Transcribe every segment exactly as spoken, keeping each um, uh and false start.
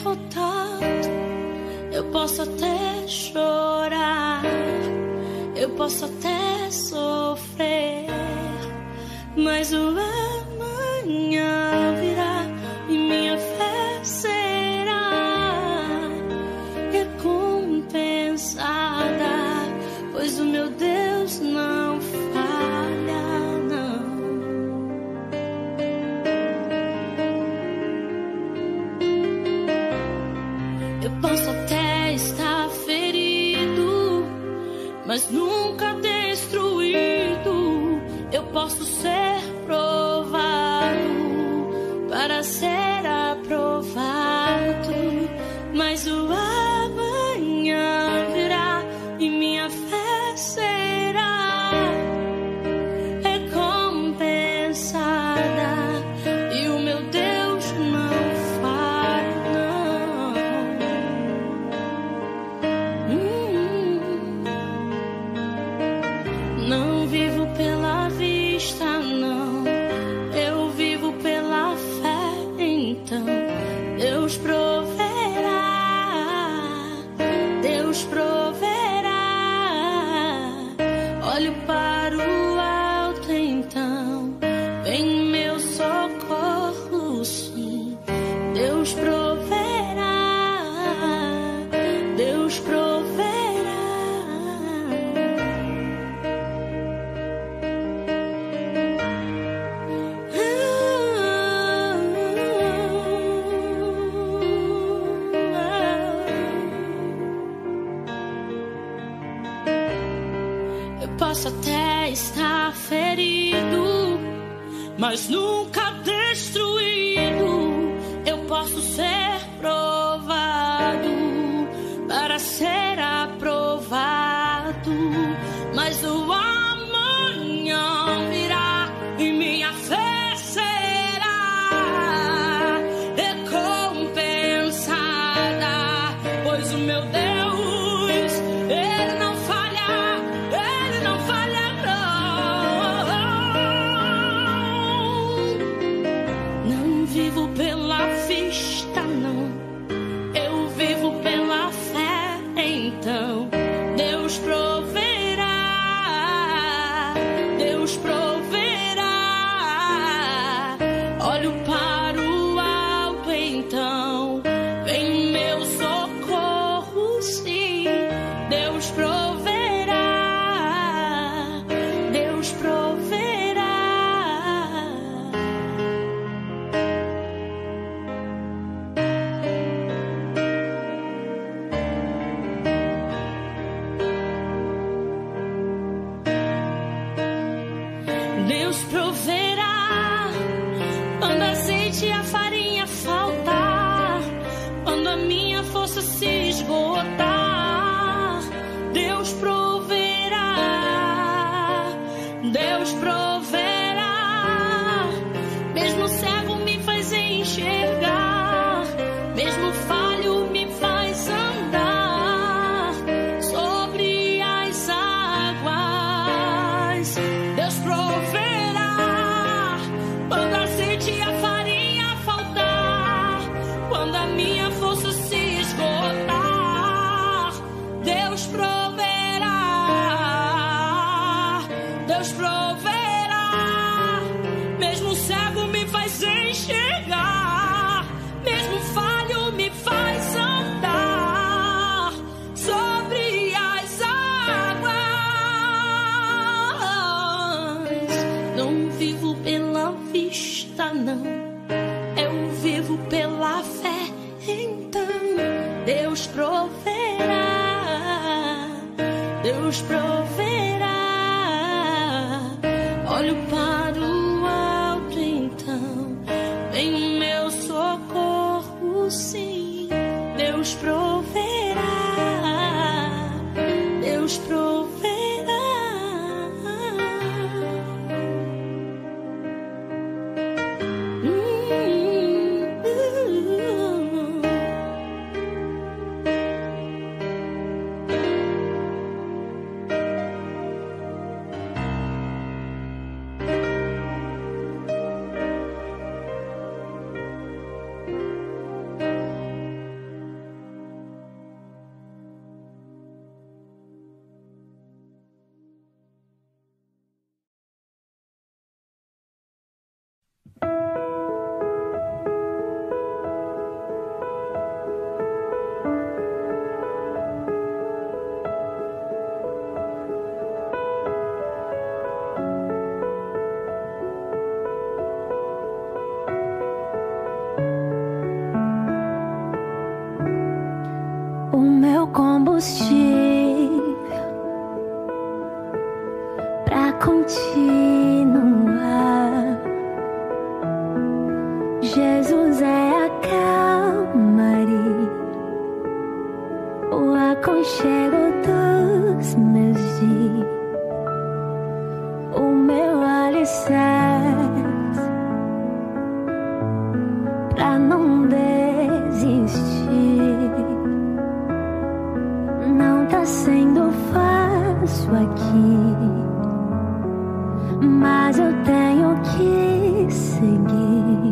derrotado, eu posso até chorar, eu posso até sofrer, mas o amanhã virá e minha fé será recompensada, pois o meu Deus não falha, não. Eu posso até estar ferido, mas nunca destruído. Eu posso ser provado para ser aprovado, mas o amanhã virá e minha fé será recompensada, e o meu Deus não falha, não. Hum, não vivo pela vista, não, eu vivo pela fé. Então Deus proverá, Deus proverá. Olho para o alto, então vem meu socorro, sim. Deus proverá, Deus proverá. Eu posso até estar ferido, mas nunca destruído. Eu posso ser provado para ser aprovado, mas o amanhã virá e minha fé será recompensada, pois o meu Deus, Ele não falha, Ele não falha, não. Não vivo pela vista, não, eu vivo pela fé. Então Deus proverá, Deus proverá. Olho para o alto, então vem meu socorro, sim. Deus proverá, Deus proverá. Deus proverá quando a azeite e a farinha faltar, quando a minha força se esgotar. Deus proverá, Deus proverá. Mesmo cego me faz enxergar, mesmo falho me faz andar sobre as águas. Deus proverá quando a azeite e a farinha faltar, quando a minha força se esgotar. Deus proverá, Deus proverá. Mesmo cego me faz enxergar, mesmo falho me faz andar sobre as águas. Não vivo pela vista, não, eu vivo pela fé. Então Deus proverá, Deus proverá. Olho para o alto, então vem meu socorro, sim. Deus proverá, Deus proverá. Hum, hum. combustível pra continuar. Jesus é a calmaria, o aconchego dos meus dias, o meu alicerce pra não desistir. Não tá sendo fácil aqui, mas eu tenho que seguir.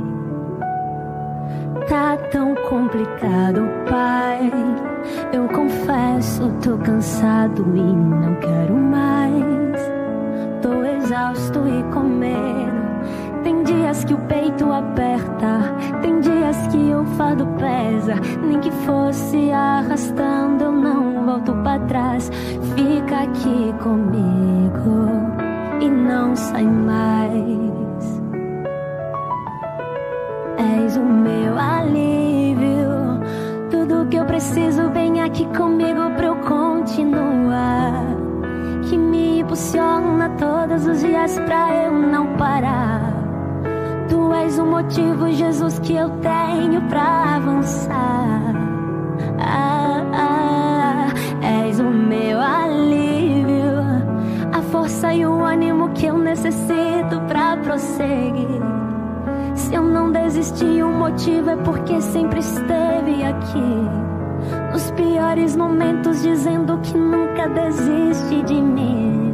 Tá tão complicado, Pai. Eu confesso, tô cansado e não quero mais. Tô exausto e com medo. Tem dias que o peito aperta, tem dias que o fardo pesa. Nem que fosse arrastando, eu não volto pra trás. Fica aqui comigo e não sai mais. És o meu alívio, tudo que eu preciso vem aqui comigo pra eu continuar. Que me impulsiona todos os dias pra eu não parar. Tu és o motivo, Jesus, que eu tenho pra avançar. Ah, ah, és o meu alívio, a força e o ânimo que eu necessito pra prosseguir. Se eu não desisti, o motivo é porque sempre esteve aqui. Nos piores momentos, dizendo que nunca desiste de mim.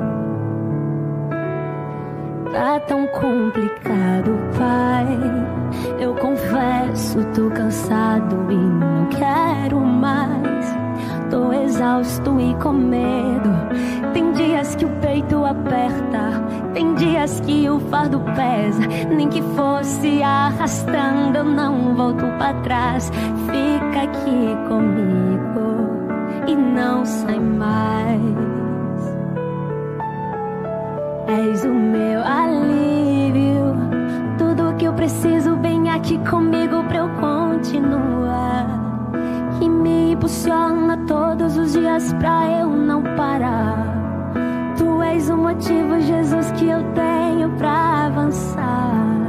Tá tão complicado, Pai. Eu confesso, tô cansado e não quero mais. Tô exausto e com medo. Tem dias que o peito aperta, tem dias que o fardo pesa. Nem que fosse arrastando, eu não volto pra trás. Fica aqui comigo e não sai mais. És o meu alívio, tudo que eu preciso vem aqui comigo pra eu continuar. Que me impulsiona todos os dias pra eu não parar. Tu és o motivo, Jesus, que eu tenho pra avançar.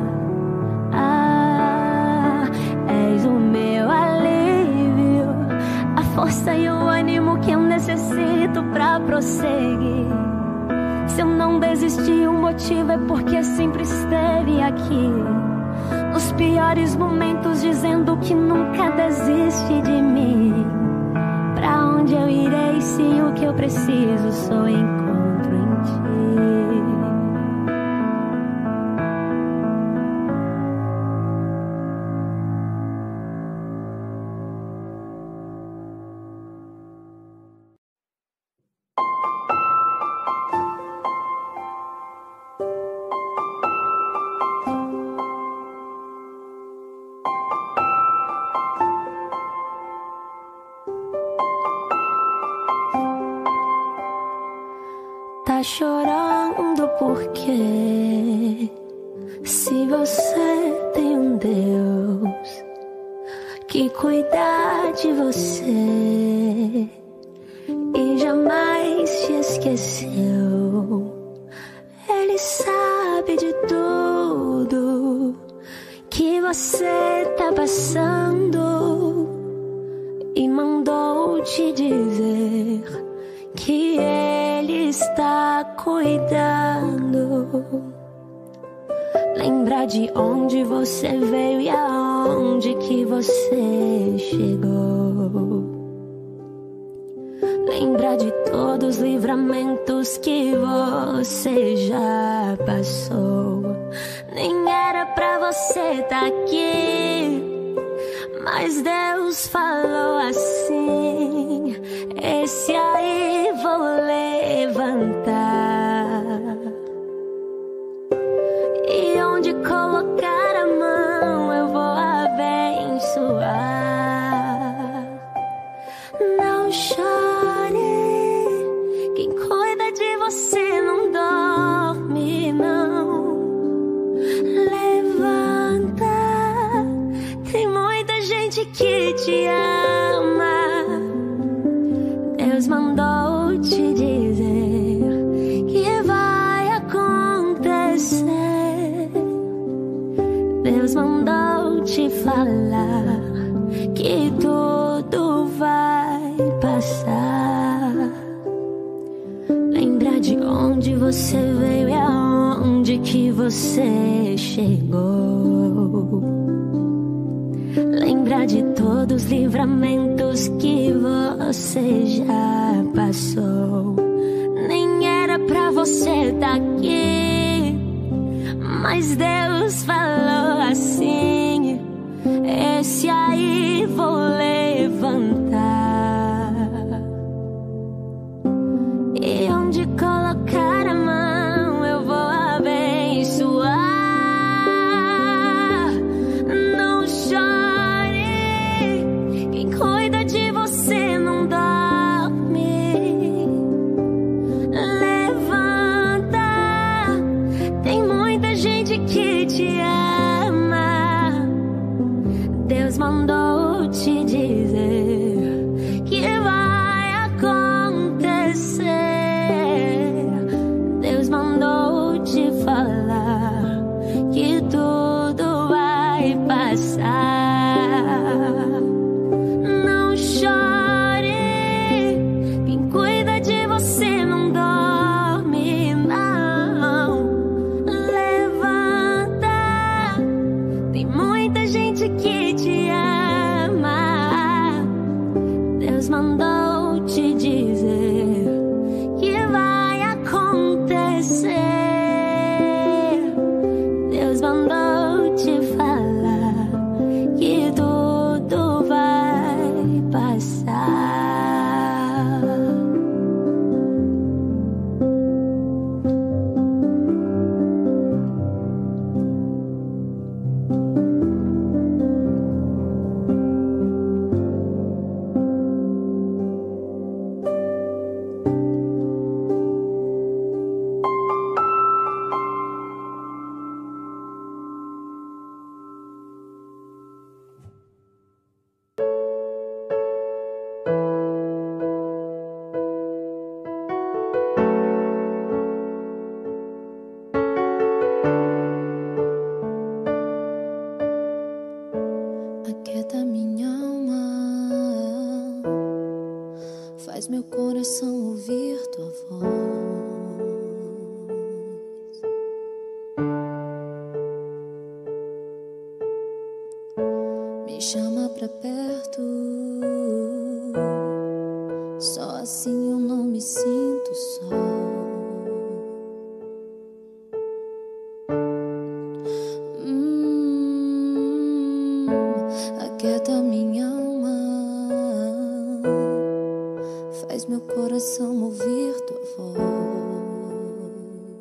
Ah, és o meu alívio, a força e o ânimo que eu necessito pra prosseguir. Se eu não desisti, o motivo é porque sempre esteve aqui. Nos piores momentos, dizendo que nunca desiste de mim. Pra onde eu irei se o que eu preciso só encontro em ti? Tá chorando por quê? Se você tem um Deus que cuida de você e jamais te esqueceu. Ele sabe de tudo que você tá passando e mandou te dizer que Ele está cuidando. Lembra de onde você veio e aonde que você chegou. Lembra de todos os livramentos que você já passou. Nem era pra você tá aqui, mas Deus falou assim: esse aí vou levantar. E onde colocar a mão eu vou abençoar. Não chore, quem cuida de você não dorme não. Levanta, tem muita gente que te ama. que tudo vai passar. Lembrar de onde você veio e aonde que você chegou. Lembrar de todos os livramentos que você já passou. Nem era pra você estar aqui, mas Deus falou assim: esse aí vou levantar. E onde colocar a mão eu vou abençoar. Não chore, quem cuida de você não dorme. Levanta, tem muita gente que te ama. Deus mandou te dizer que vai acontecer. Deus mandou te falar que tudo vai passar. Não chore, quem cuida de você não dorme, não. Levanta, tem muita gente que te ama. Deus mandou te dizer que vai acontecer. Deus mandou te falar que tudo vai passar. Aquieta minha alma, faz meu coração ouvir tua voz. Me chama pra perto, só assim eu não me sinto só. Aquieta minha alma, faz meu coração ouvir tua voz.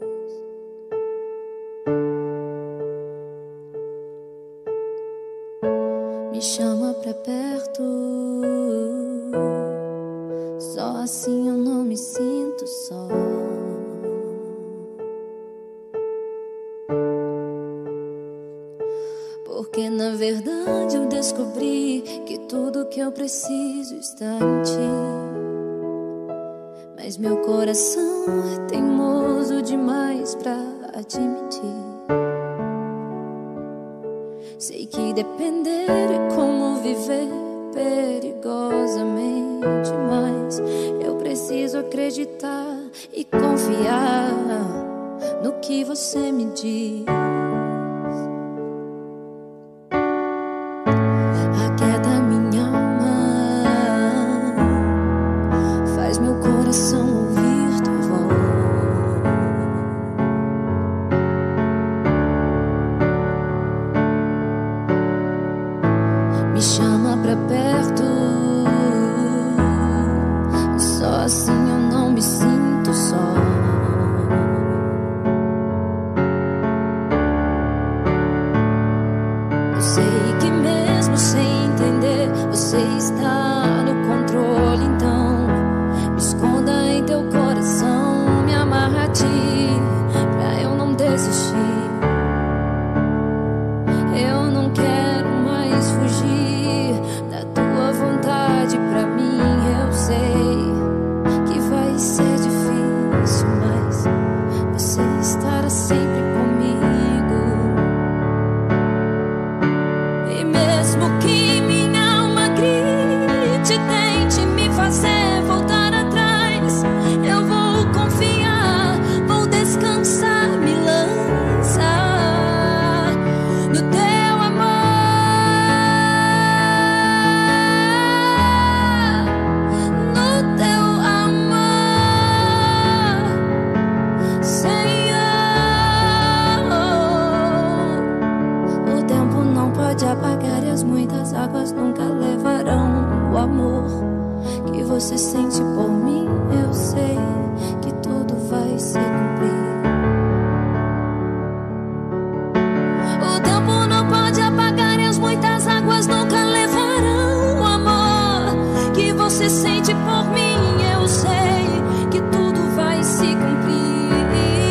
Me chama pra perto, só assim eu não me sinto só. Porque na verdade eu descobri que tudo que eu preciso está em ti. Mas meu coração é teimoso demais pra admitir. Sei que depender é como viver perigosamente, mas eu preciso acreditar e confiar no que você me diz. Aquieta minha alma, faz meu coração ouvir tua voz. Me chama pra perto, só assim eu não me sinto só. você sente por mim, eu sei que tudo vai se cumprir. O tempo não pode apagar e as muitas águas nunca levarão o amor que você sente por mim, eu sei que tudo vai se cumprir.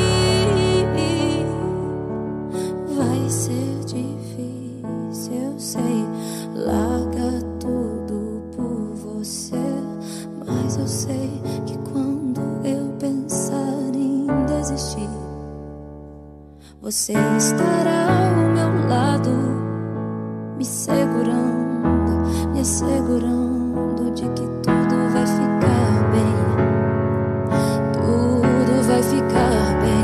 Vai ser difícil, eu sei, larga tudo por você, mas eu sei que quando eu pensar em desistir, você estará ao meu lado, me segurando, me assegurando de que tudo vai ficar bem, tudo vai ficar bem.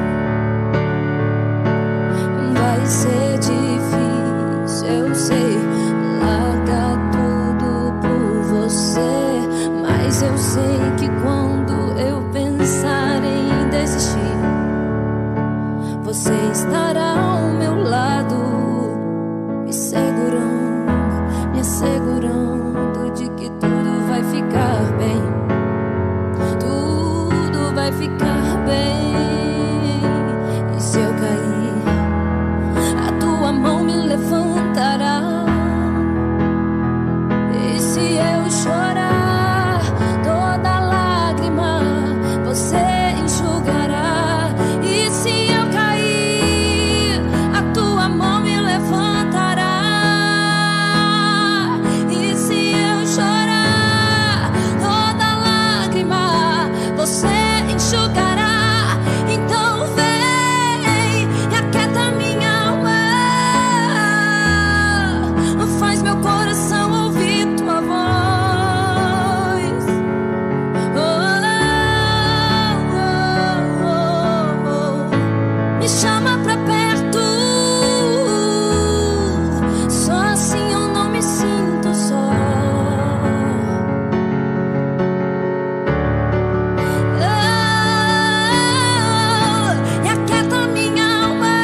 Vai ser difícil, eu sei, largar tudo por você, mas eu sei que quando eu pensar em desistir, você estará ao meu lado, me segurando, me assegurando de que tudo vai ficar bem, tudo vai ficar bem. E se eu cair, a tua mão me levantará. E se eu chorar, toda lágrima você enxugará. E se eu cair, a tua mão me levantará. E se eu chorar, toda lágrima você enxugará. Então vem e aquieta minha alma, faz meu coração ouvir tua voz. Oh, oh, oh, oh. Me chama pra perto, só assim eu não me sinto só. Oh, e aquieta minha alma,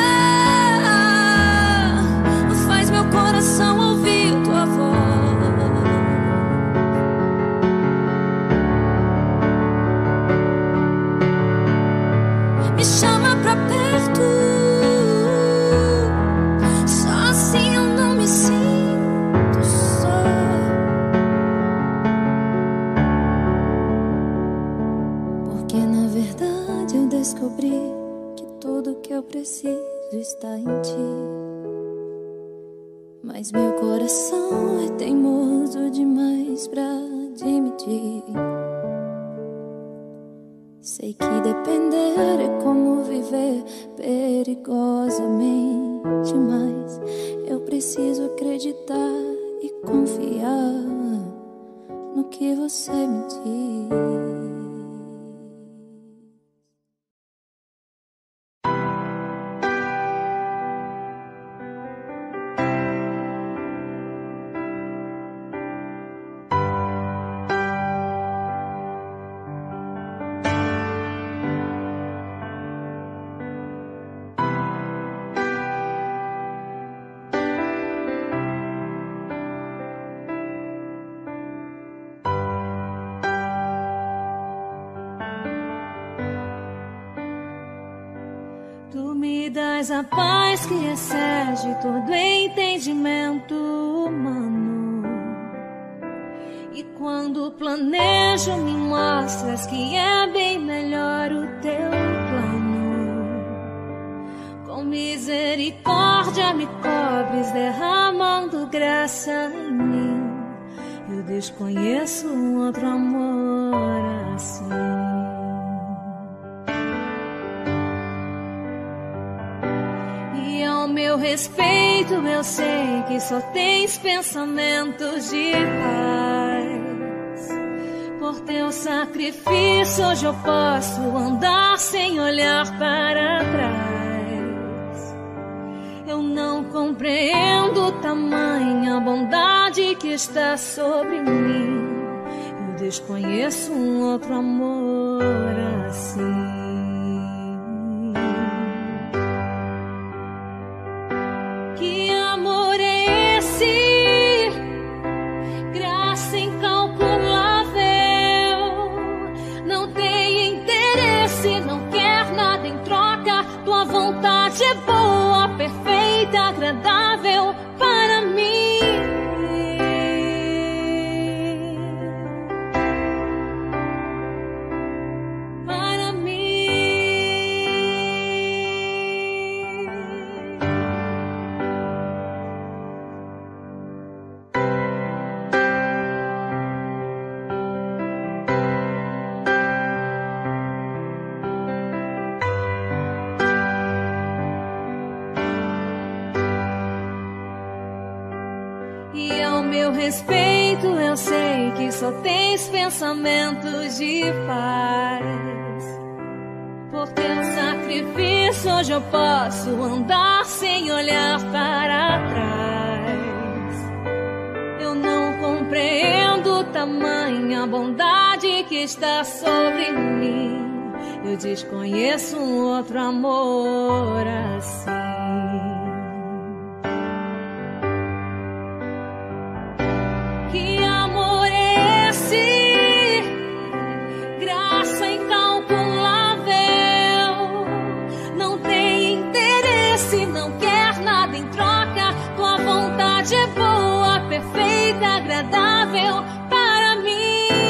faz meu coração ouvir tua voz. Me chama pra perto, só assim eu não me sinto só. Porque na verdade eu descobri que tudo que eu preciso está em ti. Mas meu coração é teimoso demais pra admitir. Sei que depender é como viver perigosamente, mas eu preciso acreditar e confiar no que você me diz. Tu me dás a paz que excede todo entendimento humano. E quando planejo me mostras que é bem melhor o teu plano. Com misericórdia me cobres, derramando graça em mim. Eu desconheço um outro amor assim. Meu respeito, eu sei que só tens pensamentos de paz. Por teu sacrifício hoje eu posso andar sem olhar para trás. Eu não compreendo tamanha bondade que está sobre mim. Eu desconheço um outro amor assim. Graça incalculável. meu respeito, eu sei que só tens pensamentos de paz. Por teu sacrifício hoje eu posso andar sem olhar para trás. Eu não compreendo tamanha bondade que está sobre mim. Eu desconheço um outro amor assim. Que amor é esse? Graça incalculável. Não tem interesse, não quer nada em troca. Tua vontade é boa, perfeita, agradável para mim.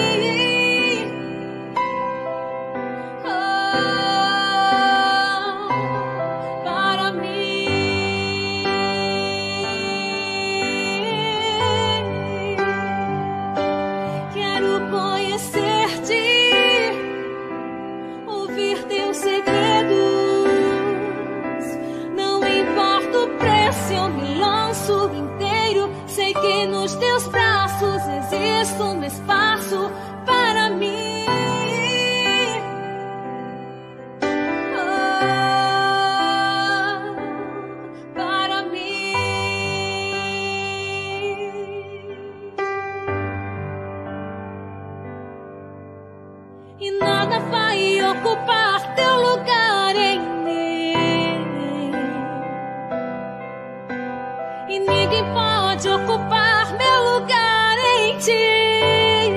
Sei que nos teus braços existe um espaço para mim. Oh, para mim. E nada vai ocupar teu lugar em mim. E ninguém pode ocupar meu lugar em ti.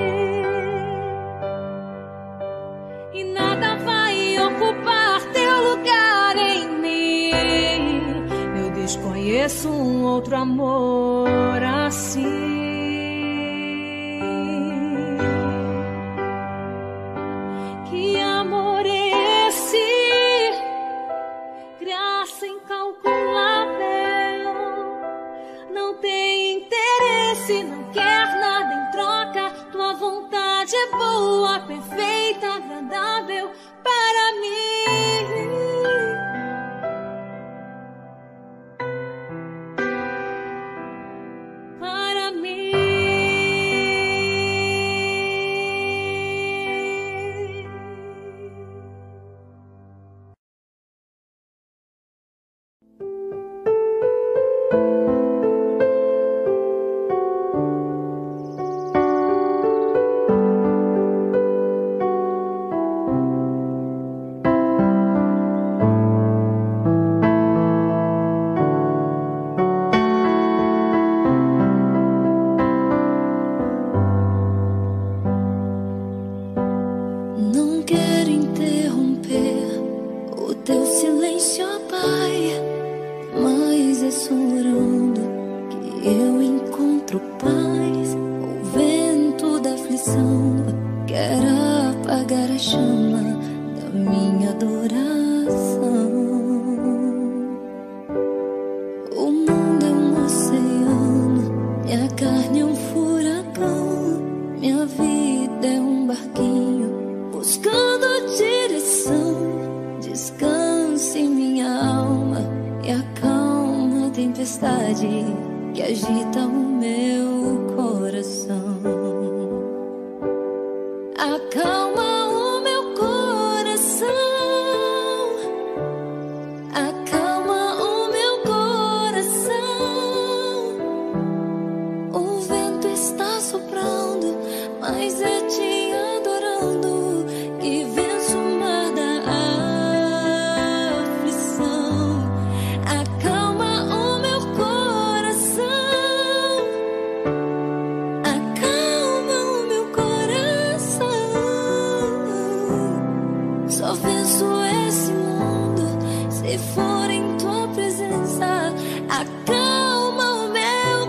E nada vai ocupar teu lugar em mim. Eu desconheço um outro amor assim. Que amor é esse? Graça incalculável. Não tem interesse, não quer nada em troca. Tua vontade é boa, perfeita, agradável para mim. Para mim. Que agita o meu coração. Acalma o meu coração. Acalma o meu coração. O vento está soprando, mas é te adorando que venço o mar da aflição. Acalma o meu coração. Acalma o meu coração. Só venço esse mundo se for em tua presença. Acalma o meu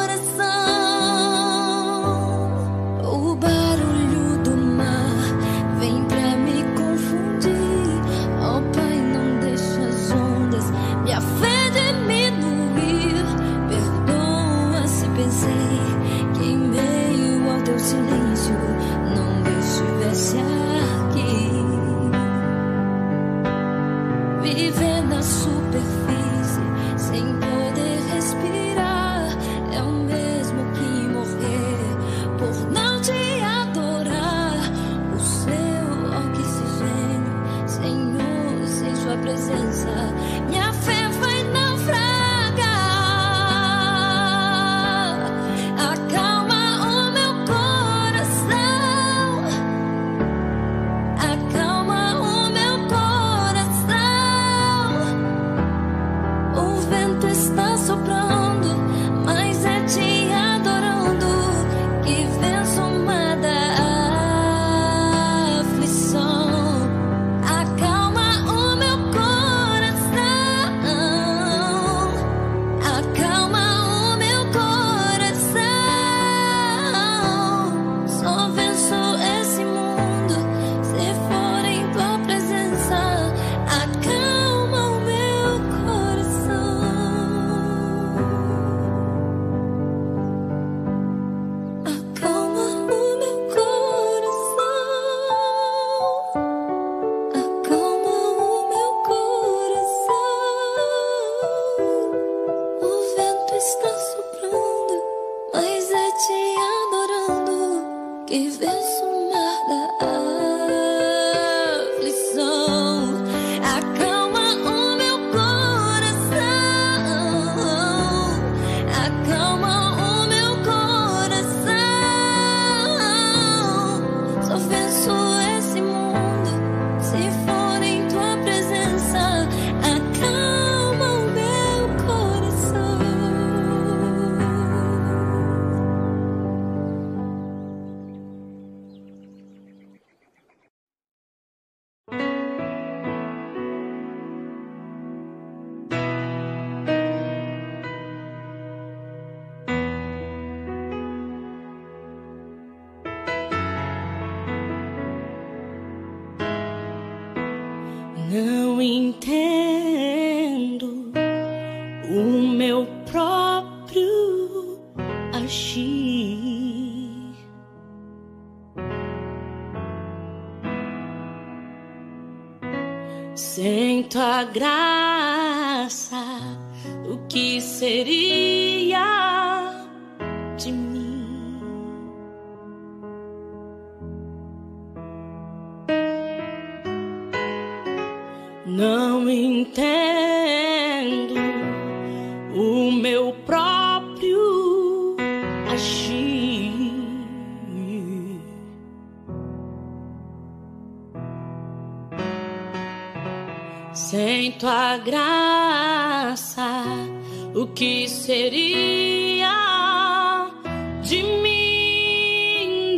coração. O barulho do mar vem pra me confundir. Oh Pai, não deixa as ondas minha fé diminuir. Perdoa se pensei que em meio ao teu silêncio não estivesse aqui. Viver na superfície sem poder respirar é o mesmo que que vence o mar da aflição. Acalma o meu coração, acalma o meu coração. Só venço esse mundo se for em tua presença. Acalma o meu coração. Não entendo o meu próprio agir. Sem tua graça, o que seria de mim? Não entendo o meu próprio agir. Sem tua graça, o que seria de mim,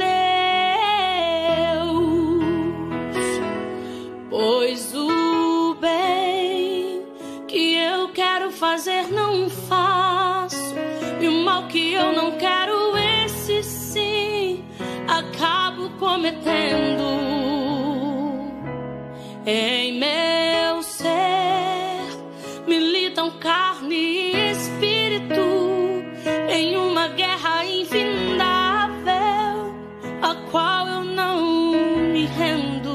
Deus? Pois o bem que eu quero fazer não faço, e o mal que eu não quero, esse sim acabo cometendo. Em meu ser militam carne e espírito em uma guerra infindável, a qual eu não me rendo.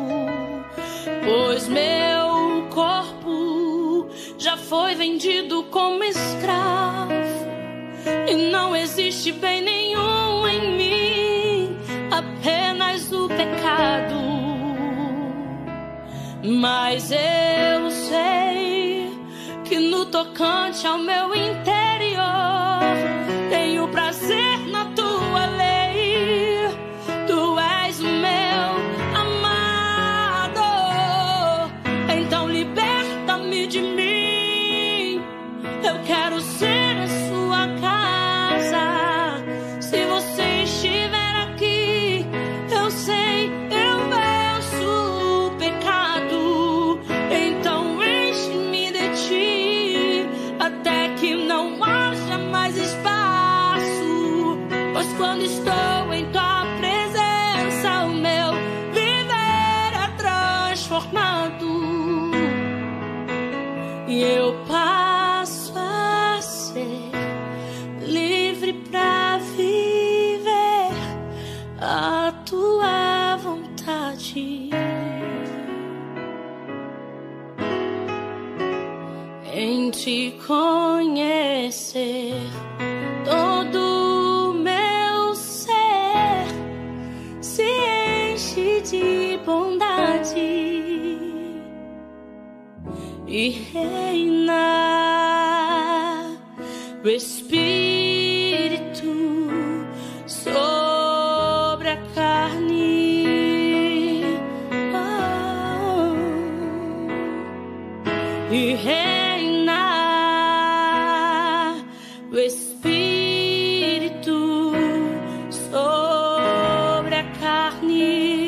Pois meu corpo já foi vendido como escravo, e não existe bem nenhum em mim, apenas o pecado. Mas eu sei que no tocante ao meu interior tenho prazer na tua lei. Tu és o meu amado, então liberta-me de mim. Eu quero ser a sua casa. Se você estiver aqui, eu sei, eu venço o pecado. Então enche-me de ti, até que não haja mais espaço. Pois quando estou em tua presença, o meu viver é transformado, e eu passo a ser livre pra viver a tua vontade. Em te conhecer, todo meu ser se enche de bondade e reina o Espírito sobre a carne, oh, e reina o Espírito sobre a carne.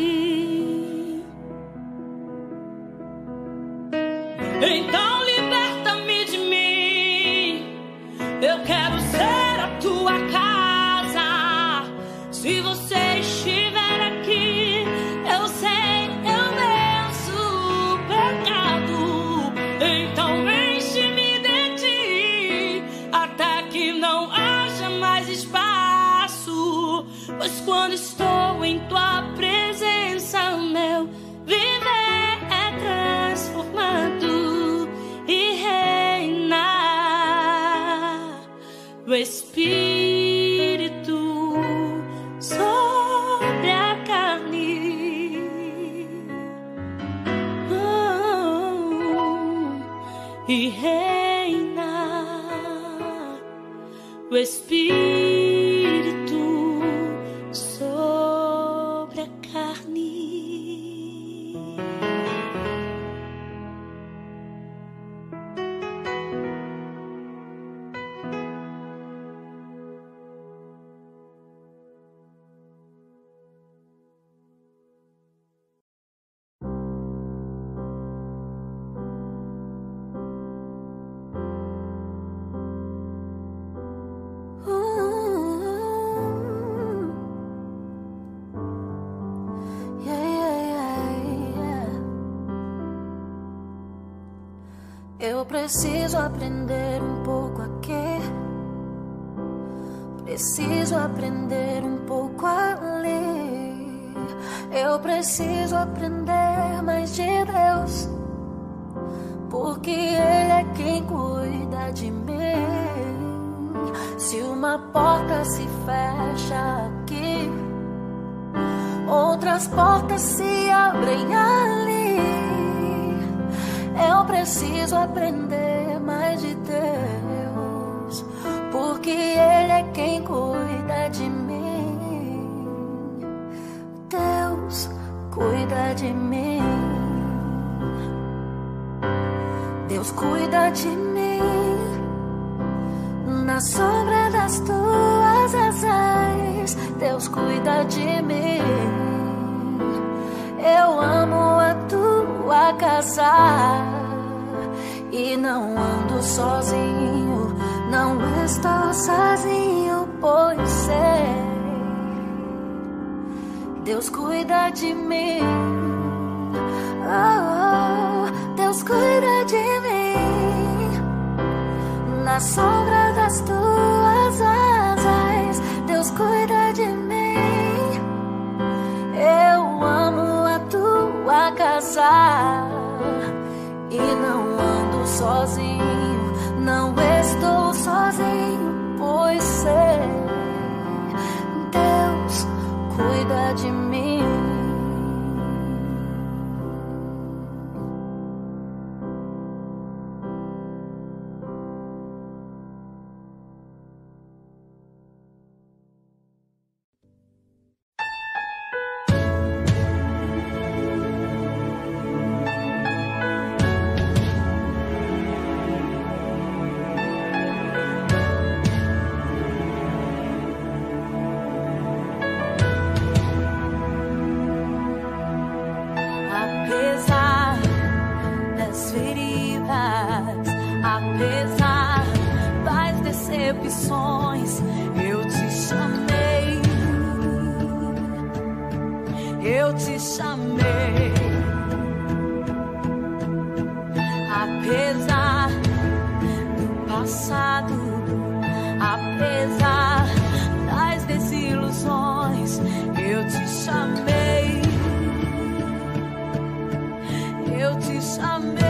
Então liberta-me de mim, eu quero ser a tua casa. Se você estiver aqui, eu sei, eu venço o pecado. Então enche-me de ti, até que não haja mais espaço. Pois quando estou em tua presença, o meu viver é transformado e reina o Espírito sobre Espírito sobre a carne. Eu preciso aprender um pouco a quê? Preciso aprender um pouco a ler. Eu preciso aprender mais de Deus, porque Ele é quem cuida de mim. Se uma porta se fecha aqui, outras portas se abrem ali. Eu preciso aprender mais de Deus, porque Ele é quem cuida de mim. Deus cuida de mim. Deus cuida de mim. Na sombra das tuas asas, Deus cuida de mim. Eu amo a tua casa e não ando sozinho, não estou sozinho, pois sei, Deus cuida de mim. Oh, Deus cuida de mim. Na sombra das tuas asas, Deus cuida de mim. Eu amo a tua casa e não ando sozinho, não estou sozinho, pois sei, Deus cuida de mim. Eu te chamei, eu te chamei. Apesar do passado, apesar das desilusões, eu te chamei, eu te chamei.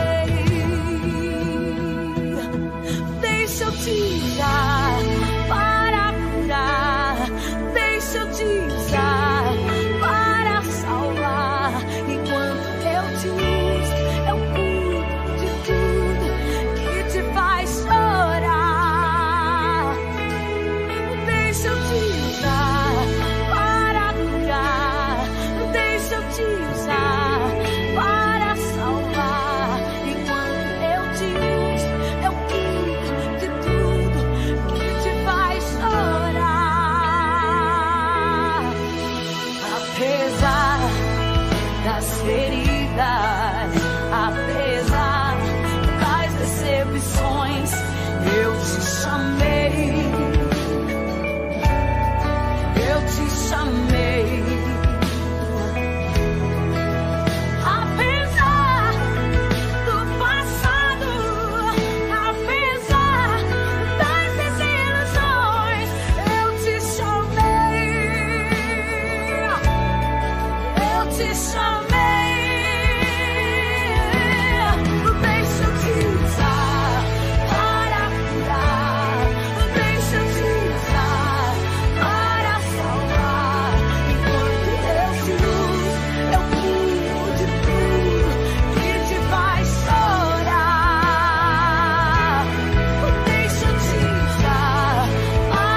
Deixa eu te usar para curar, deixa eu te usar para salvar. Enquanto eu te uso, eu cuido de tudo que te faz chorar. Deixa eu te usar para curar, deixa eu te usar para salvar. Enquanto eu te uso, eu cuido de tudo que te faz chorar. Apesar das feridas, apesar das decepções, eu te chamei, eu te chamei. Apesar do passado, apesar das desilusões, eu te chamei, eu te chamei. Deixa eu te usar para curar, deixa eu te usar para salvar. Enquanto eu te uso, eu cuido de tudo que te faz chorar. Deixa eu te usar para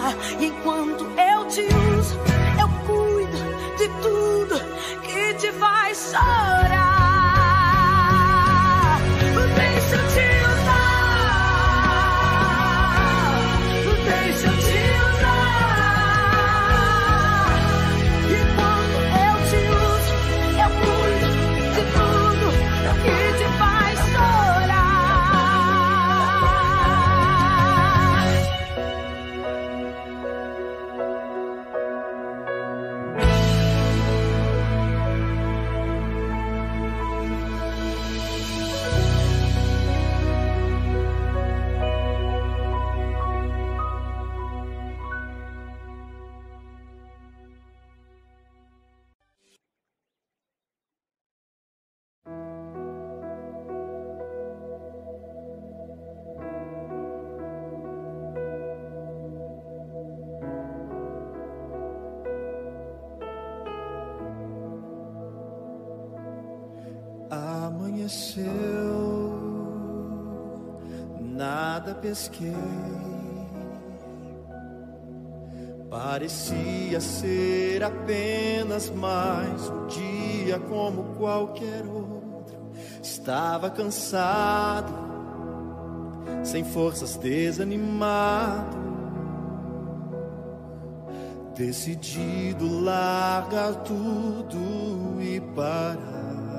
E enquanto eu te uso, eu cuido de tudo que te faz chorar. Deixa eu te usar, deixa eu te usar. E quando eu te uso, eu cuido de tudo que te faz chorar. Amanheceu, nada pesquei. Parecia ser apenas mais um dia como qualquer outro. Estava cansado, sem forças, desanimado, decidido largar tudo e parar.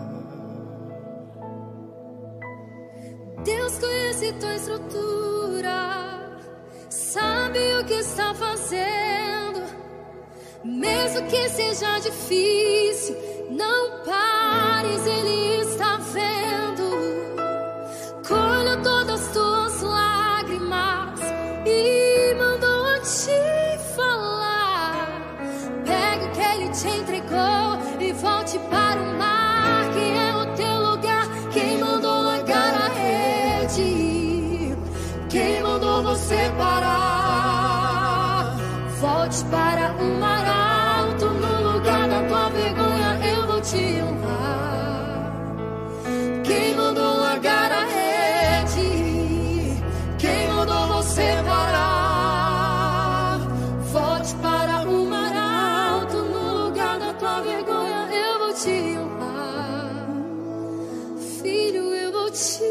Deus conhece tua estrutura, sabe o que está fazendo. Mesmo que seja difícil, não pares, Ele está vendo. Colheu todas as tuas lágrimas e mandou te falar. Pega o que Ele te entregou e volte para o mar, que é o teu lugar. Quem mandou largar a rede? Quem mandou você parar? Volte para o mar alto, no lugar da tua vergonha eu vou te honrar. Quem mandou largar a rede? Quem mandou você parar? Volte para o mar alto, no lugar da tua vergonha eu vou te honrar. Filho, eu vou te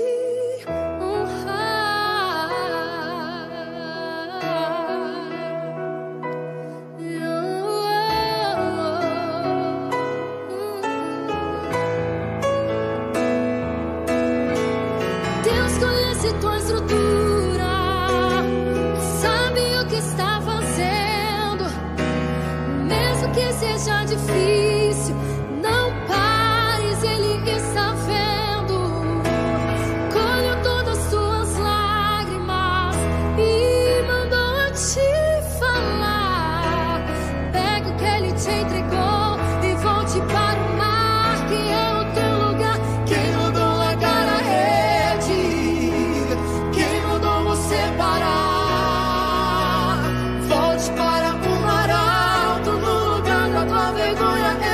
tua estrutura, sabe o que está fazendo. Mesmo que seja difícil, não pares, Ele está vendo. Colheu todas as tuas lágrimas e mandou te falar. Pega o que Ele te entregou e volte para o mar, que é o teu lugar. Quem mandou largar a rede? Parar, volte para o mar alto, no lugar da tua vergonha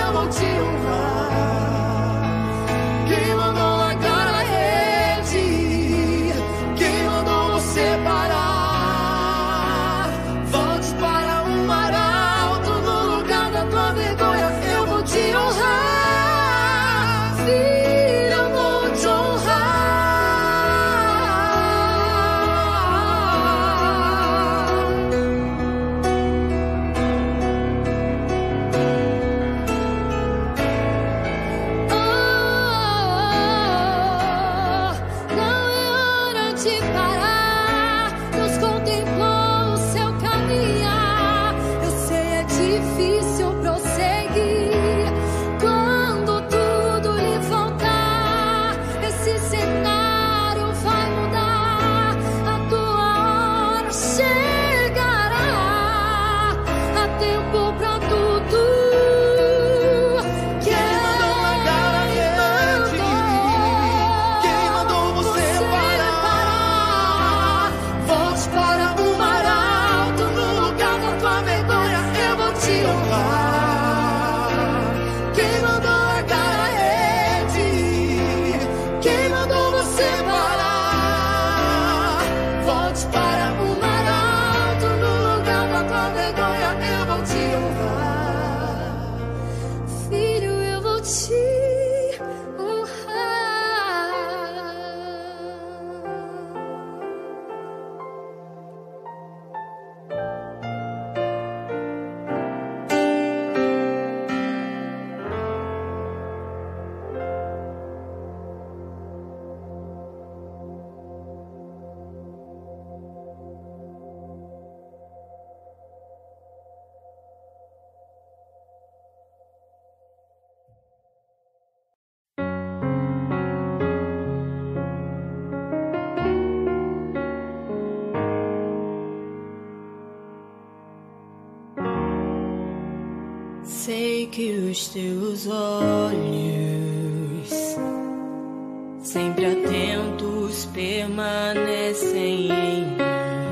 Sei que os teus olhos, sempre atentos, permanecem em mim.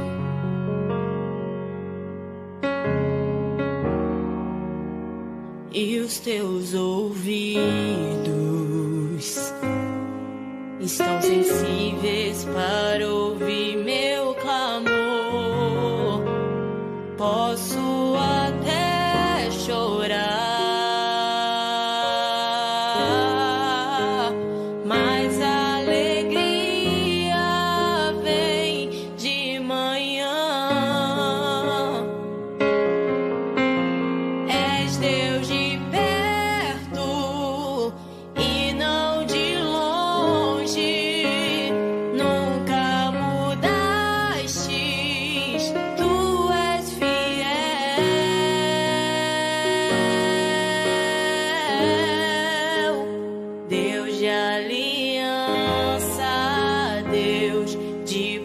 E os teus ouvidos estão sensíveis para ouvir meu clamor. Posso até chorar, mas a alegria vem de manhã. És Deus de perto e não de longe, nunca mudastes, tu és fiel. Deus de aliança, Deus de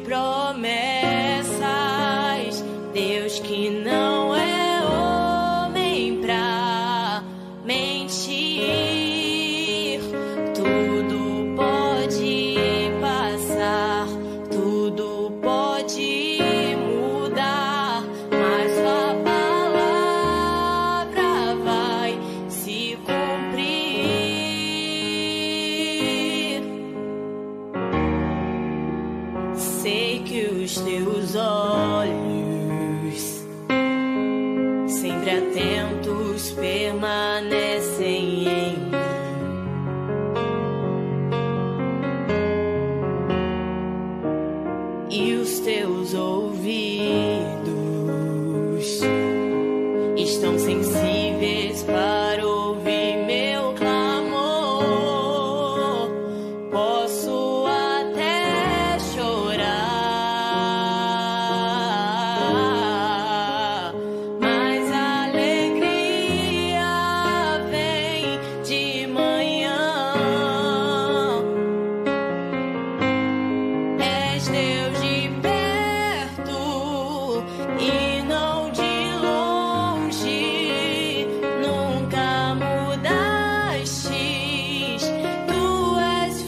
promessas, Deus que não é homem pra mentir. Tudo pode passar, tudo pode mudar, mas sua palavra vai se cumprir. Sei que os teus olhos, sempre atentos, permanecem em mim. E os teus ouvidos estão sensíveis para ouvir meu clamor. Posso até chorar, mas a alegria vem de manhã. És Deus de perto e não de longe, nunca mudastes, tu és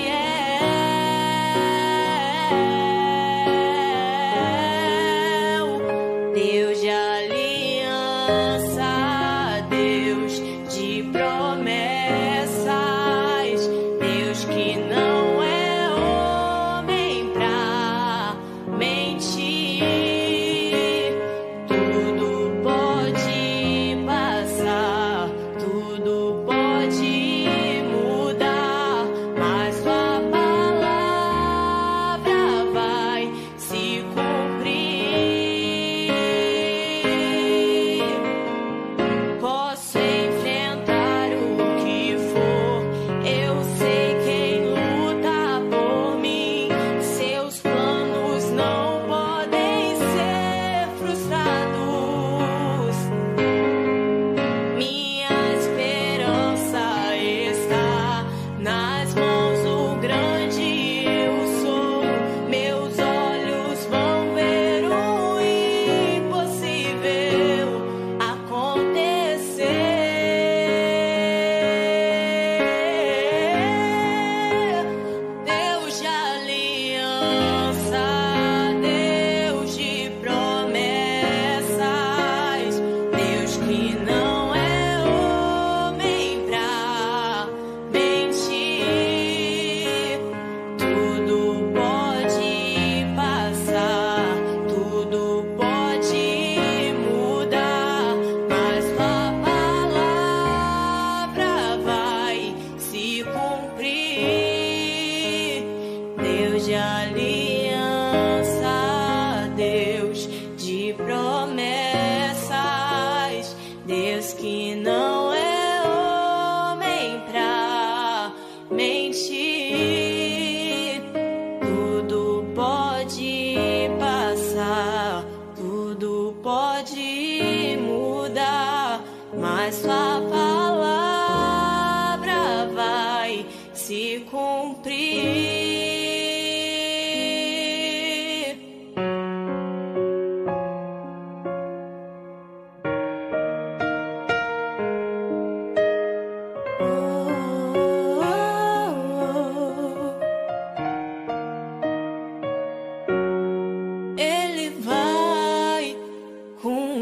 fiel. Deus de aliança, Deus de promessas, Deus que não é homem pra mentir. Tudo pode passar, tudo pode mudar, mas sua palavra vai se cumprir. Posso enfrentar o que for, eu sei quem luta por mim. Seus planos não podem ser frustrados. Minha esperança está nas mãos do grande eu sou. Meus olhos vão ver o impossível acontecer. Deus de aliança, Deus de promessas, Deus que não é homem pra mentir. Tudo pode passar, tudo pode mudar, mas sua palavra vai se cumprir. Deus de aliança, Deus de promessas, Deus que não é homem pra mentir. Tudo pode passar, tudo pode mudar, mas sua palavra vai se cumprir.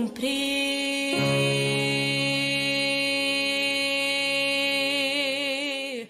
cumprir.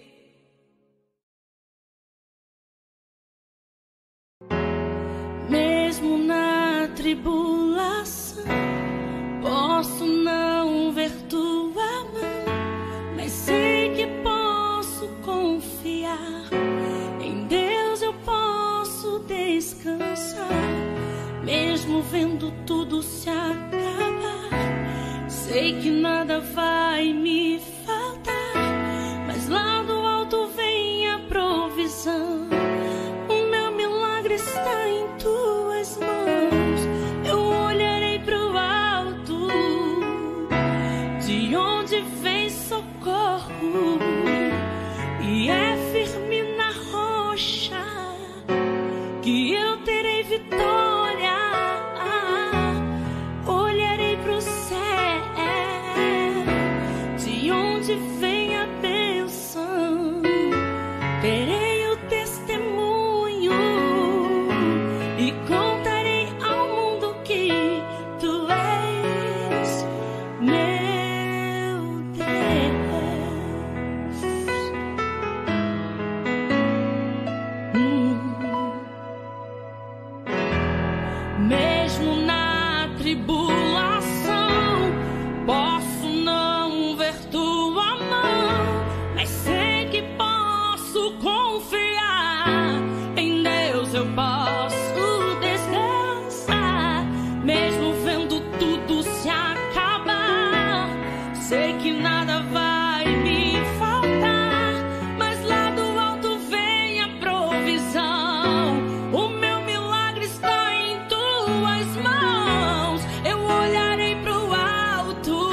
Mesmo na tribulação, posso não ver tua mão, mas sei que posso confiar. Em Deus eu posso descansar. Mesmo vendo tudo se acabar, sei que nada vai me faltar. Mas lá do alto vem a provisão. O meu milagre está em tuas mãos. Eu olharei pro alto, de onde vem socorro, e é firme na rocha que eu terei vitória. Olharei pro céu, de onde vem a bênção. Terei o testemunho e contarei ao mundo que tu és meu Deus. Hum. Mesmo na tribulação, posso não ver tua mão, mas sei que posso confiar. Em Deus eu posso descansar. Mesmo vendo tudo se acabar, sei que nada vai me faltar. Mas lá do alto vem a provisão. O meu milagre está em tuas mãos. Eu olharei pro alto,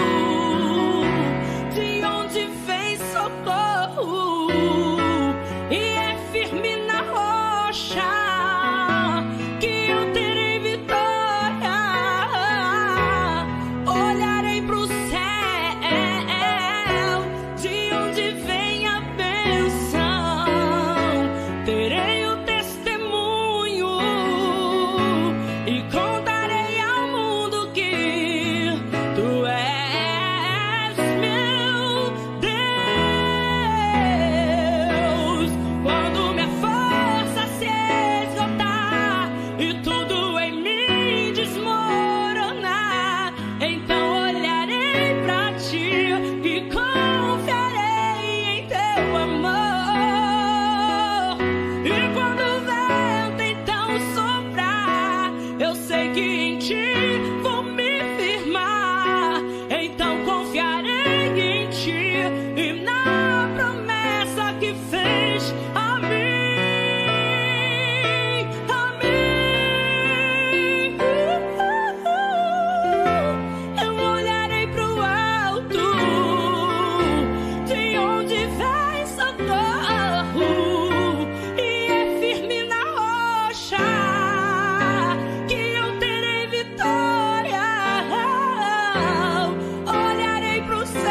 de onde vem socorro, e é firme na rocha que eu terei vitória. Olharei pro céu, de onde vem a bênção. Terei o testemunho e contarei ao mundo que tu és meu Deus. Quando minha força se esgotar e tudo em mim desmoronar, então olharei pra ti e confiarei em teu amor. E quando o vento então soprar, eu sei que em ti vou me firmar. Então confiarei em ti e na promessa que fez a mim, a mim. Eu olharei pro alto, de onde vem socorro, e é firme na rocha que eu terei vitória. Olharei pro céu,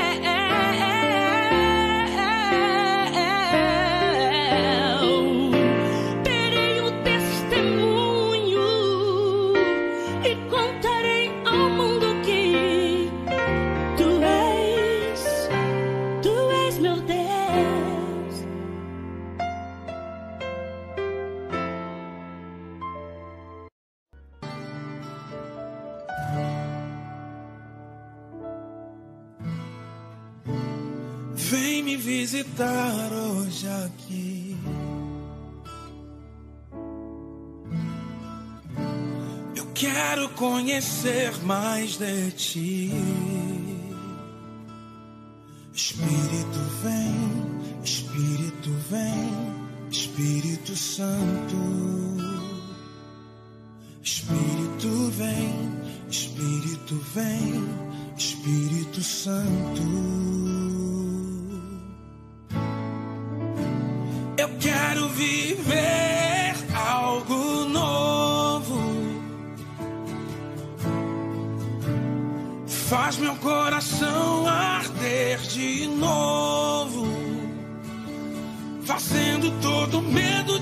terei o testemunho e contarei ao mundo que tu és, tu és meu Deus. Vem me visitar hoje aqui. Eu quero conhecer mais de ti. Espírito vem, Espírito vem, Espírito Santo. Espírito vem, Espírito vem, Espírito Santo. Eu quero viver algo novo. Faz meu coração arder de novo, fazendo todo medo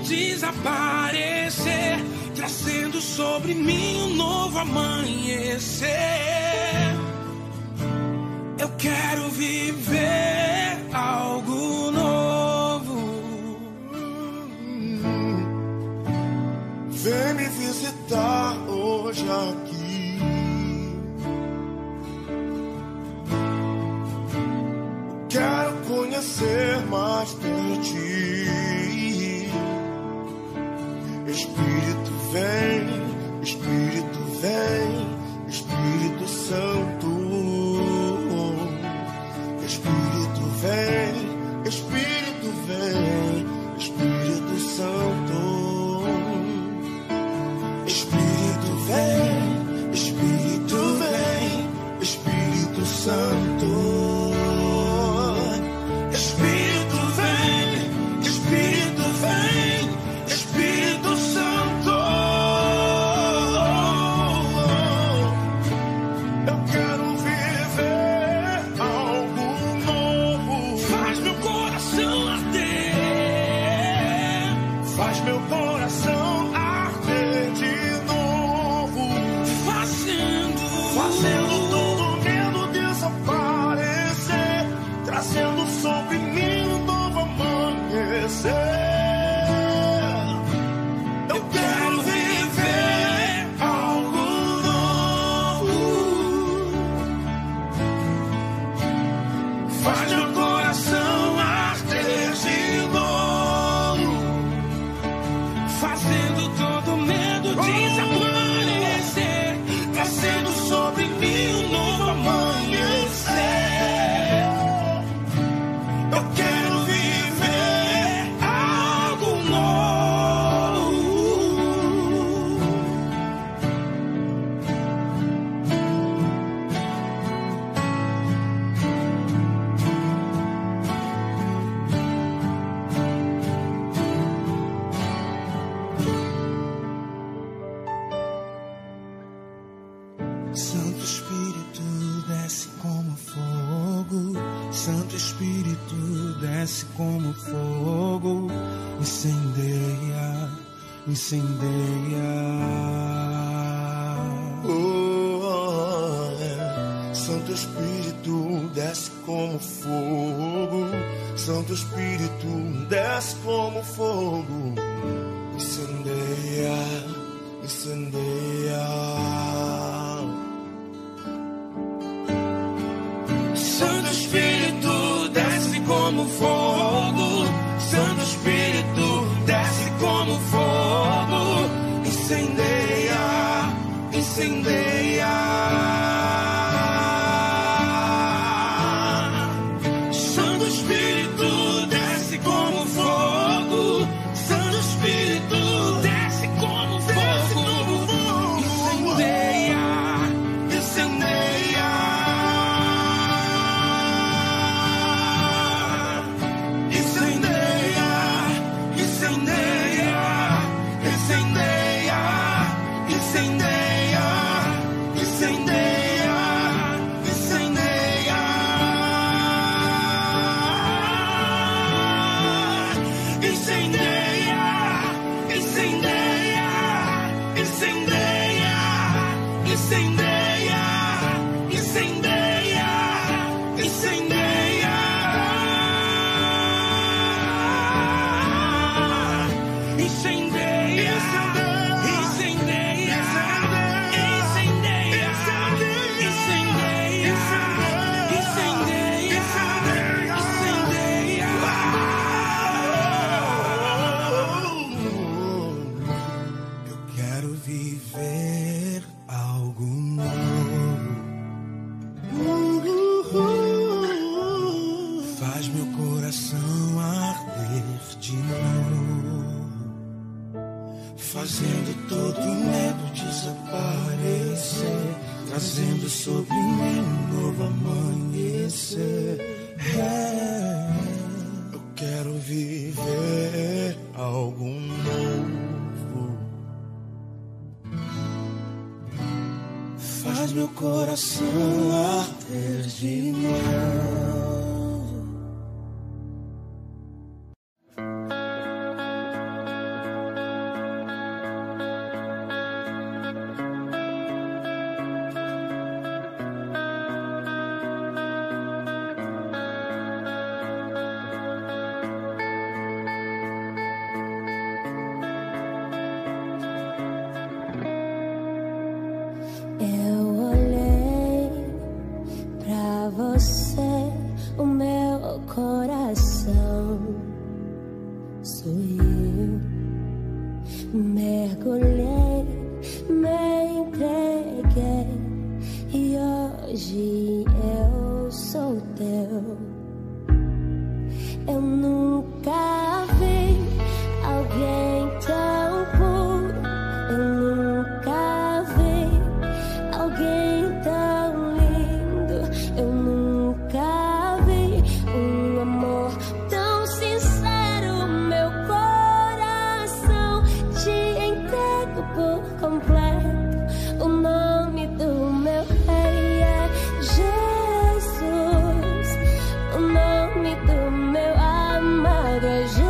desaparecer, trazendo sobre mim um novo amanhecer. quero viver algo novo. Vem me visitar hoje aqui. Quero conhecer mais de ti. Espírito vem, Espírito vem, Espírito Santo. Espírito vem, Espírito vem, Espírito Santo. Espírito vem, Espírito vem, Espírito Santo. Espírito vem, Espírito vem, Espírito Santo. Eu quero viver algo novo. Faz meu coração arder. Faz meu coração arder de novo. Fazendo, Fazendo todo medo desaparecer, trazendo sobre mim um novo amanhecer. Eu quero viver algo novo. faz meu coração arder de novo. Fazendo todo medo desaparecer, trazendo sobre mim um novo amanhecer. Eu quero viver algo novo. Santo Espírito desce como fogo, Santo Espírito desce como fogo, incendeia, incendeia. Oh, é. Santo Espírito desce como fogo. Santo Espírito desce como fogo. Incendeia, incendeia. Santo Espírito desce como fogo, Santo Espírito desce como fogo, incendeia, incendeia. Santo Espírito desce como fogo, Santo Espírito desce como fogo, incendeia, incendeia. Fazendo todo medo desaparecer, trazendo sobre mim um novo amanhecer. É, Eu quero viver algo novo. faz meu coração arder de novo. E hoje eu sou teu. Eu nunca vi alguém tão puro. Eu nunca vi alguém tão lindo. Eu nunca vi um amor tão sincero. Meu coração te entrego por completo. O nome do meu rei é Jesus. O nome do meu amado é Jesus.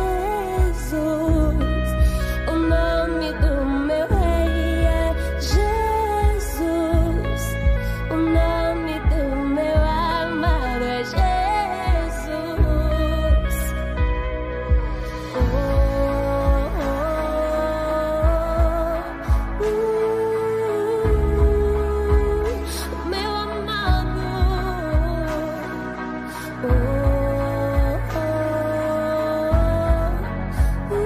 O nome do meu rei é Jesus. O nome do meu amado é Jesus. Oh, oh, oh, uh, o meu amado. Oh, oh, uh,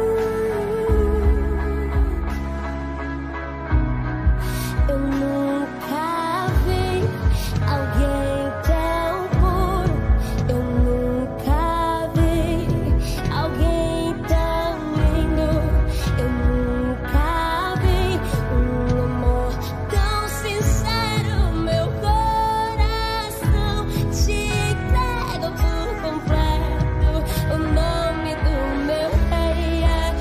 eu nunca vi alguém tão puro. Eu nunca vi alguém tão lindo. Eu nunca vi um amor tão sincero. Meu coração te entrego por completo. O nome do meu rei é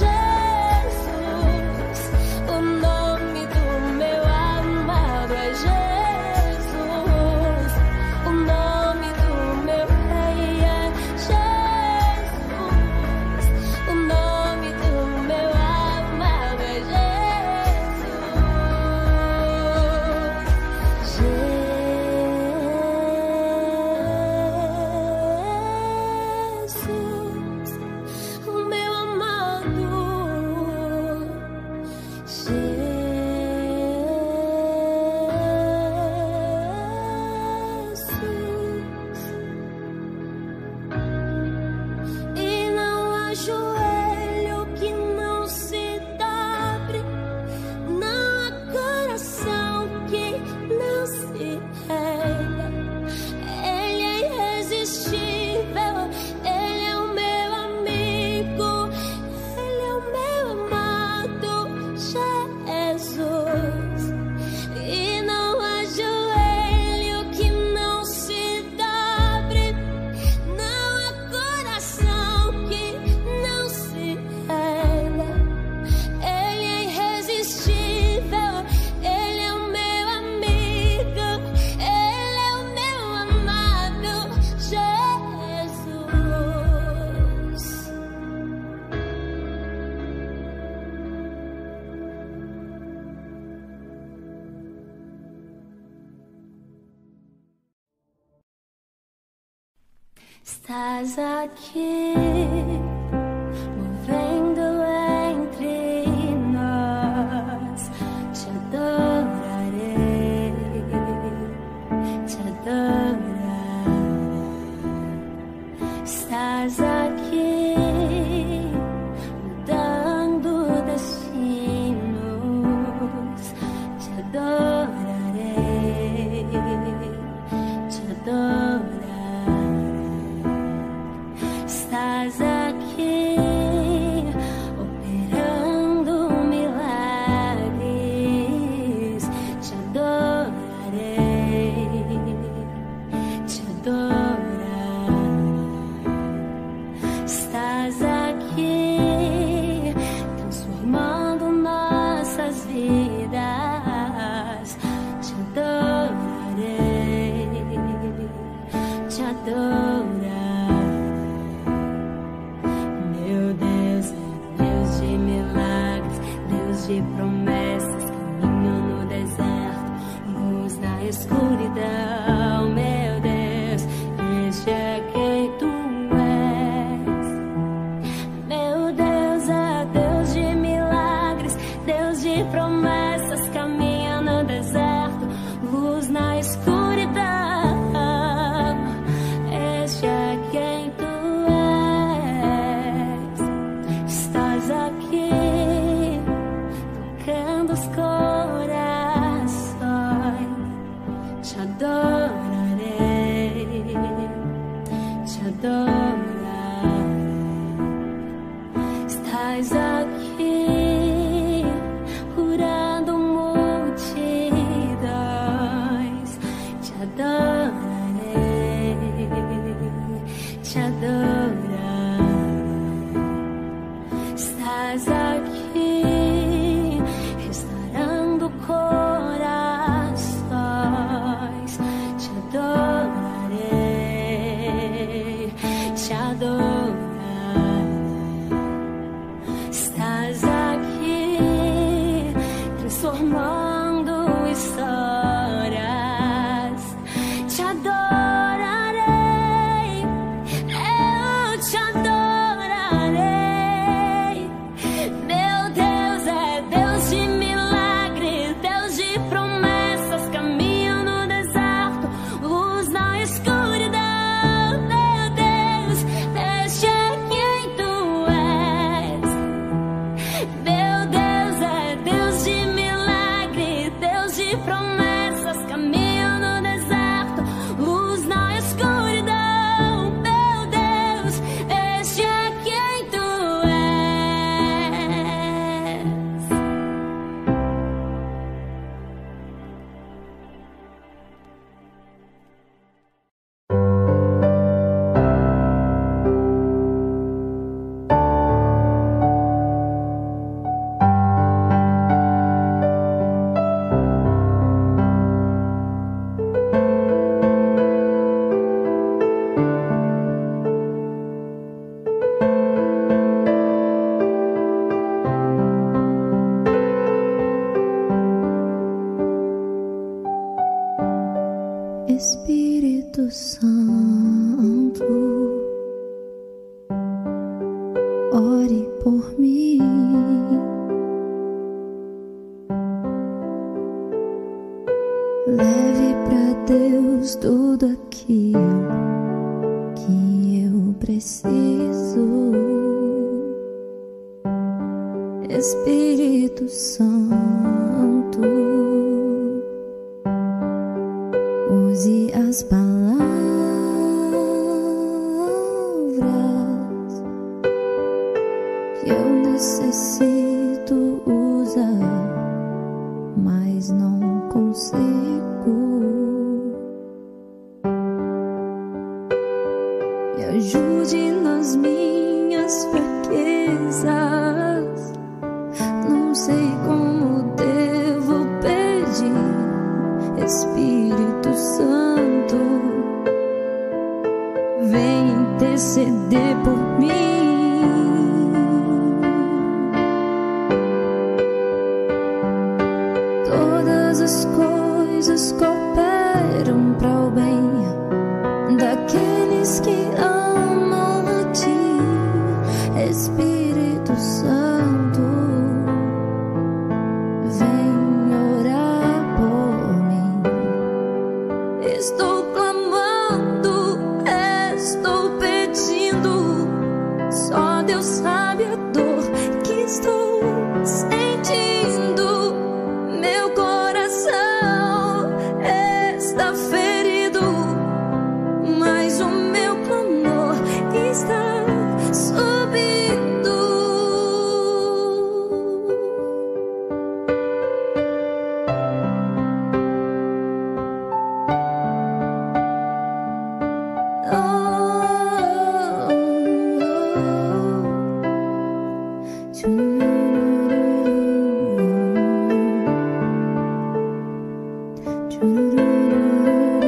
Jesus. O nome do meu amado é Jesus. O nome do meu rei é Jesus. O nome do meu amado é Jesus. Jesus, o meu amado. Jesus. E não há joelho que não se dobre, não há coração que não se renda. Ele é irresistível, ele é o meu amigo, ele é o meu amado Jesus. E não há joelho que não se dobre, não há coração que não se renda. Ele é irresistível, ele é o meu amigo, ele é o meu amado Jesus. Estás aqui, movendo entre nós. Te adorarei, te adorarei. Estás aqui, mudando destinos. Te adorarei, te adorarei. Estás aqui, operando milagres. Te adorarei, te adorarei. Estás aqui, transformando nossas vidas. Te adorarei, te adorarei. Meu Deus é Deus de milagres, Deus de promessas, caminho no deserto, luz na escuridão. Meu Deus, este é quem tu és. Meu Deus é Deus de milagres, Deus de promessas, caminho no deserto, luz na escuridão. Este é quem tu és. Estás aqui, tocando os corações. adorarei, te adorarei. Estás aqui curando multidões, te adorarei, te adorarei. Estás aqui restaurando corações, te adorarei, te adorarei. Estás aqui transformando histórias, te adorarei, eu te adorarei. Meu Deus é Deus de milagres, Deus de promessas, caminho no deserto, luz na escuridão. Meu Deus, este é quem tu és. Meu Deus é Deus de milagres, Deus de promessas, caminho no deserto, luz na escuridão. Meu Deus, este é quem tu és. Espírito Santo, ore por mim. Leve pra Deus tudo aquilo que eu preciso. Espírito Santo, use as palavras que eu necessito usar, mas não consigo. Me ajude nas minhas fraquezas, não sei como devo pedir. Espírito Santo, vem interceder por mim. Todas as coisas cooperam para o bem daqueles que amam a ti. Espírito Santo, vem orar por mim. Estou clamando, estou pedindo, só Deus sabe a dor que estou sentindo. Meu coração está ferido, mas o meu clamor está subindo. Oh,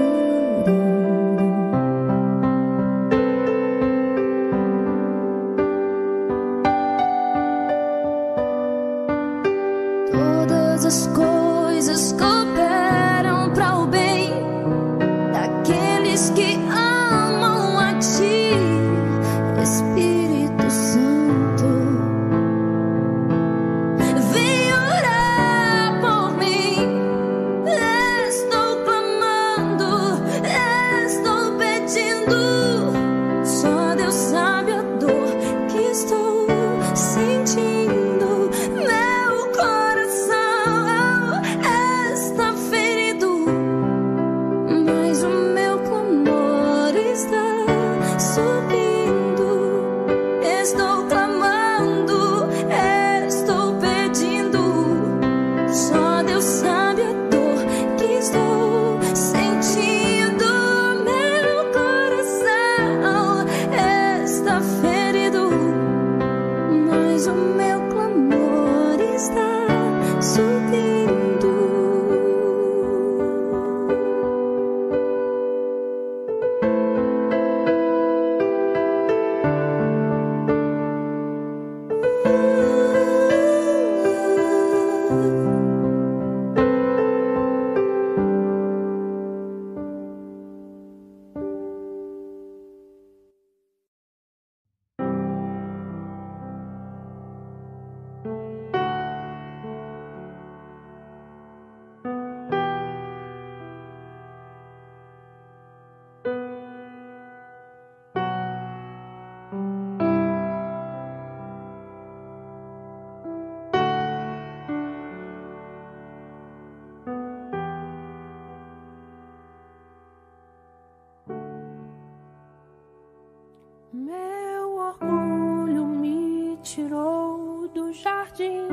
tirou do jardim.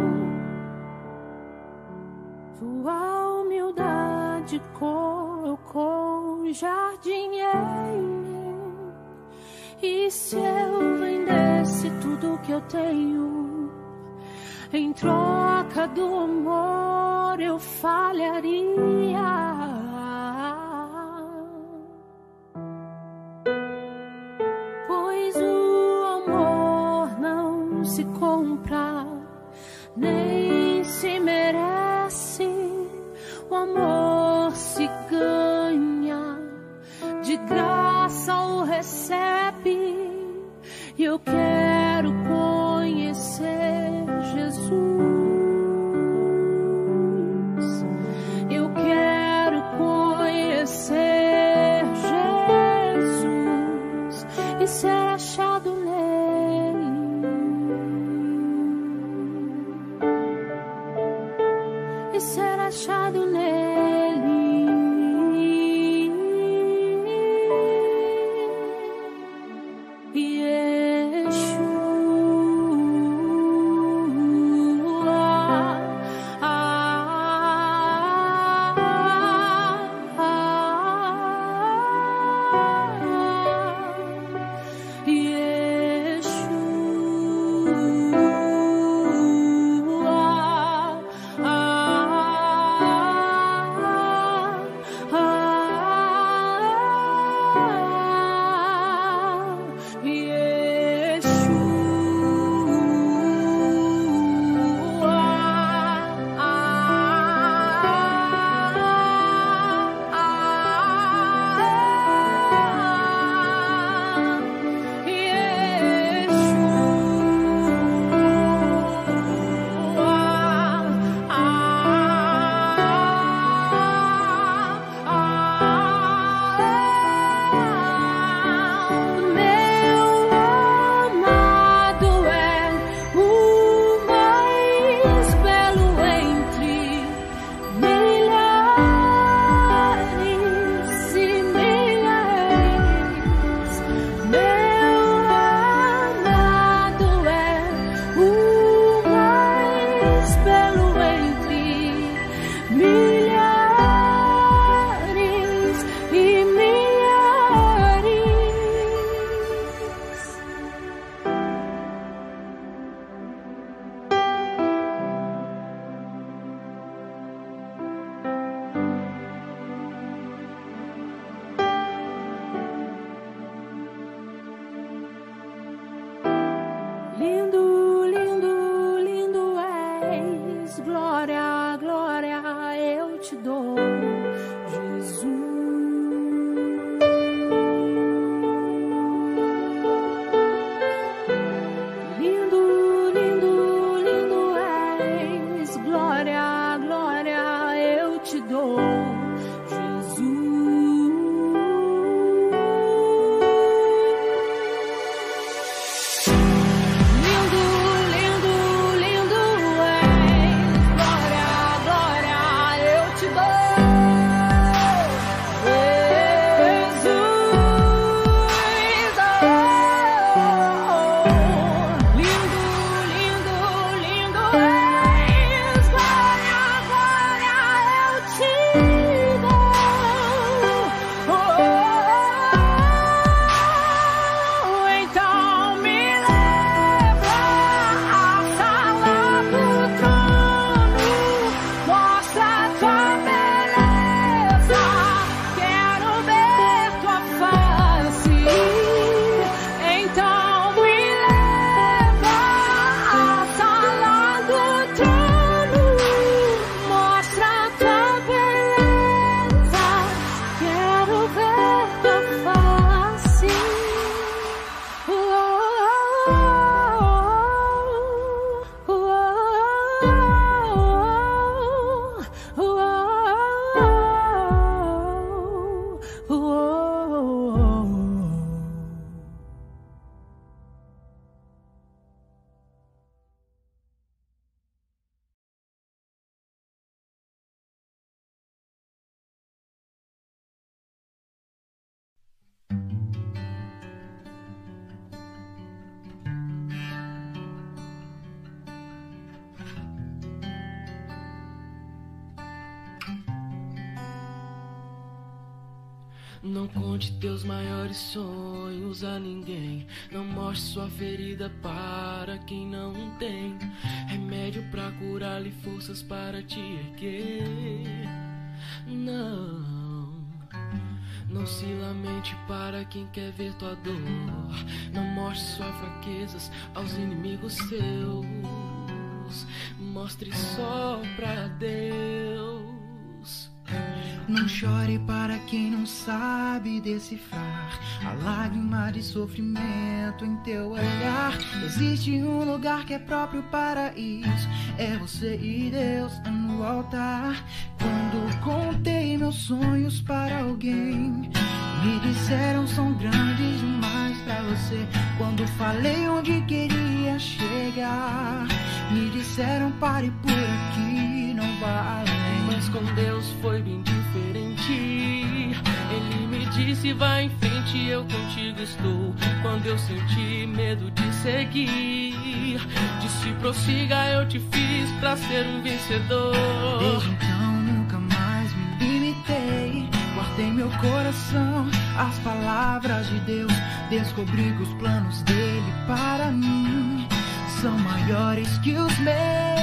Tua humildade colocou jardim em mim. E se eu vendesse tudo que eu tenho, em troca do amor eu falharia. Pois o amor não se compra, nem se merece. O amor se ganha, de graça o recebe. E eu quero conhecer Jesus. Eu quero Não conte teus maiores sonhos a ninguém. Não mostre sua ferida para quem não tem remédio pra curar-lhe, forças para te erguer. Não, não se lamente para quem quer ver tua dor. Não mostre suas fraquezas aos inimigos seus. Mostre só pra Deus. Não chore para quem não sabe decifrar a lágrima de sofrimento em teu olhar. Existe um lugar que é próprio para isso. É você e Deus no altar. Quando contei meus sonhos para alguém, me disseram são grandes demais pra você. Quando falei onde queria chegar, me disseram pare por aqui, não vá além. Mas com Deus foi bem diferente. Ele me disse vai em frente, eu contigo estou. Quando eu senti medo de seguir, disse prossiga, eu te fiz pra ser um vencedor. Desde então nunca mais me limitei. Guardei meu coração as palavras de Deus. Descobri que os planos dele para mim são maiores que os meus.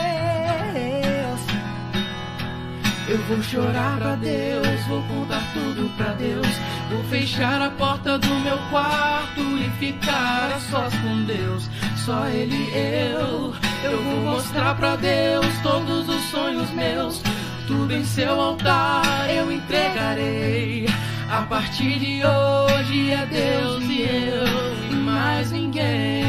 Eu vou chorar pra Deus, vou contar tudo pra Deus. Vou fechar a porta do meu quarto e ficar a sós com Deus. Só Ele e eu. Eu vou mostrar pra Deus todos os sonhos meus. Tudo em seu altar eu entregarei. A partir de hoje é Deus e eu e mais ninguém.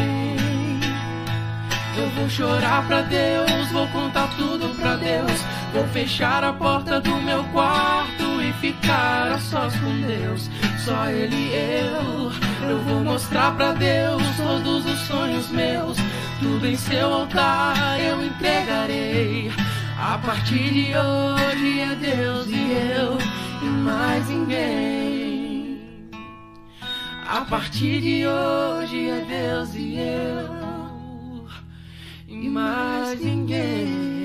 Eu vou chorar pra Deus, vou contar tudo pra Deus. Vou fechar a porta do meu quarto e ficar a sós com Deus. Só Ele e eu. Eu vou mostrar pra Deus todos os sonhos meus. Tudo em seu altar eu entregarei. A partir de hoje é Deus e eu e mais ninguém. A partir de hoje é Deus e eu e mais ninguém.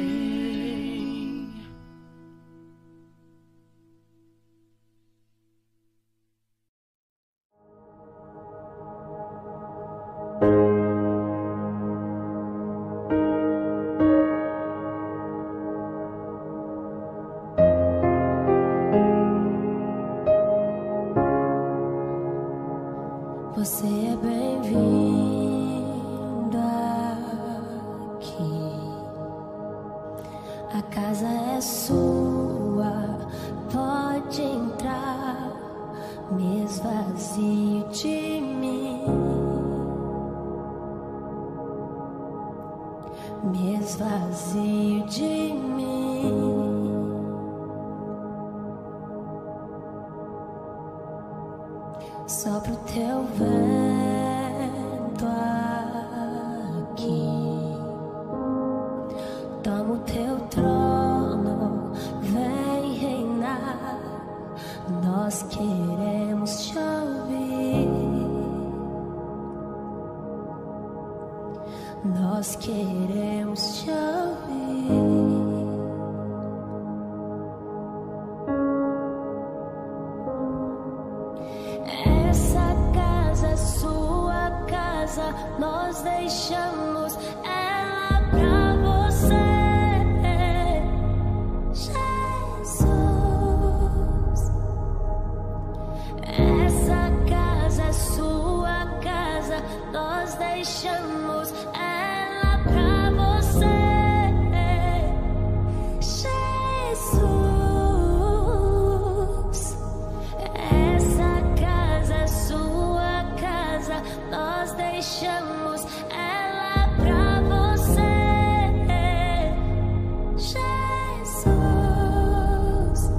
Você é bem-vindo aqui. A casa é sua, pode entrar. Me esvazio de mim. Me esvazio de mim. Sopra o teu vento aqui. Toma o teu trono, vem reinar. Nós queremos te ouvir. Nós queremos te ouvir. Nós deixamos ela pra você, Jesus. Essa casa é sua casa. Nós deixamos ela pra você, Jesus. Essa casa é sua casa. Nós deixamos ela pra você, Jesus.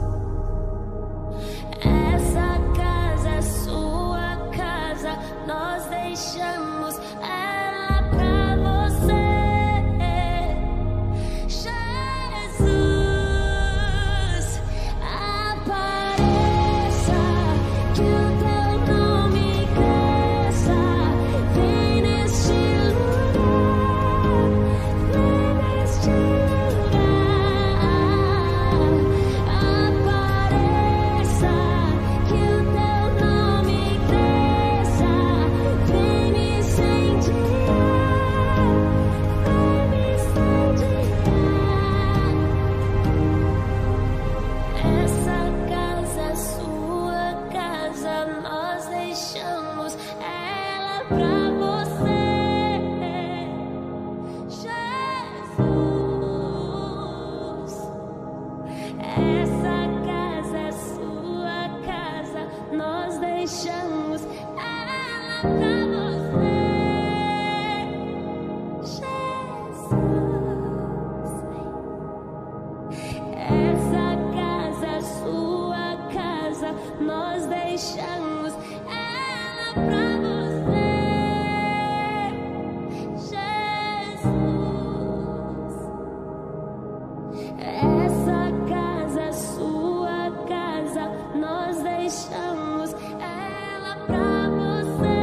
Essa casa é sua casa. Nós deixamos ela pra você, Jesus. Apareça, que o teu nome cresça. Vem neste lugar, vem neste lugar. Apareça, que o teu pra você, Jesus. Essa casa é sua casa, nós deixamos ela pra você, Jesus. Essa casa é sua casa, nós deixamos ela pra você, Jesus. Essa casa é sua casa, nós deixamos ela pra você,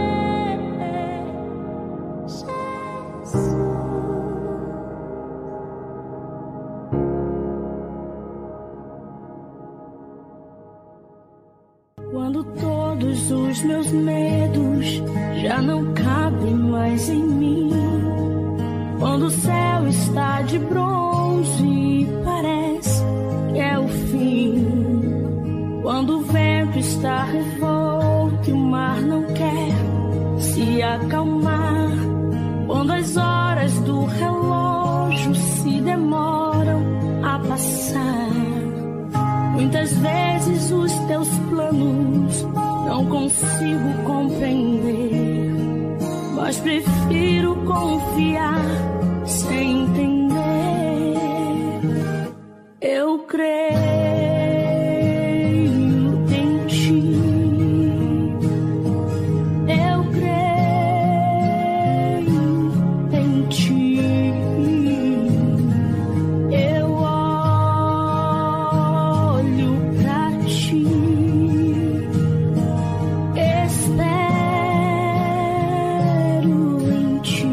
Jesus. Quando todos os meus medos já não cabem mais em mim, quando o céu está de bronze e parece que é o fim, quando o vento está revolto e o mar não quer se acalmar, quando as horas do relógio se demoram a passar, muitas vezes os teus planos não consigo compreender, mas prefiro confiar sem entender. Eu creio em ti, eu creio em ti, eu olho pra ti, espero em ti.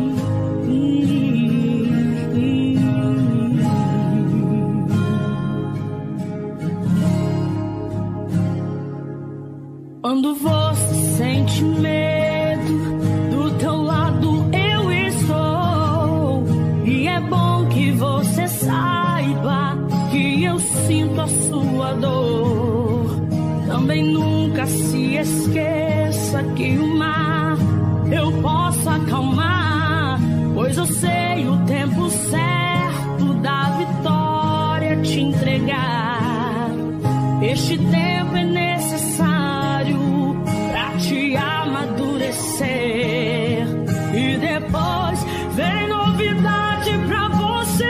Quando você sente medo, do teu lado eu estou. E é bom que você saiba que eu sinto a sua dor. Também nunca se esqueça que o mar eu posso acalmar, pois eu sei o tempo certo da vitória te entregar. Este tempo é necessário pra te amadurecer e depois vem novidade pra você.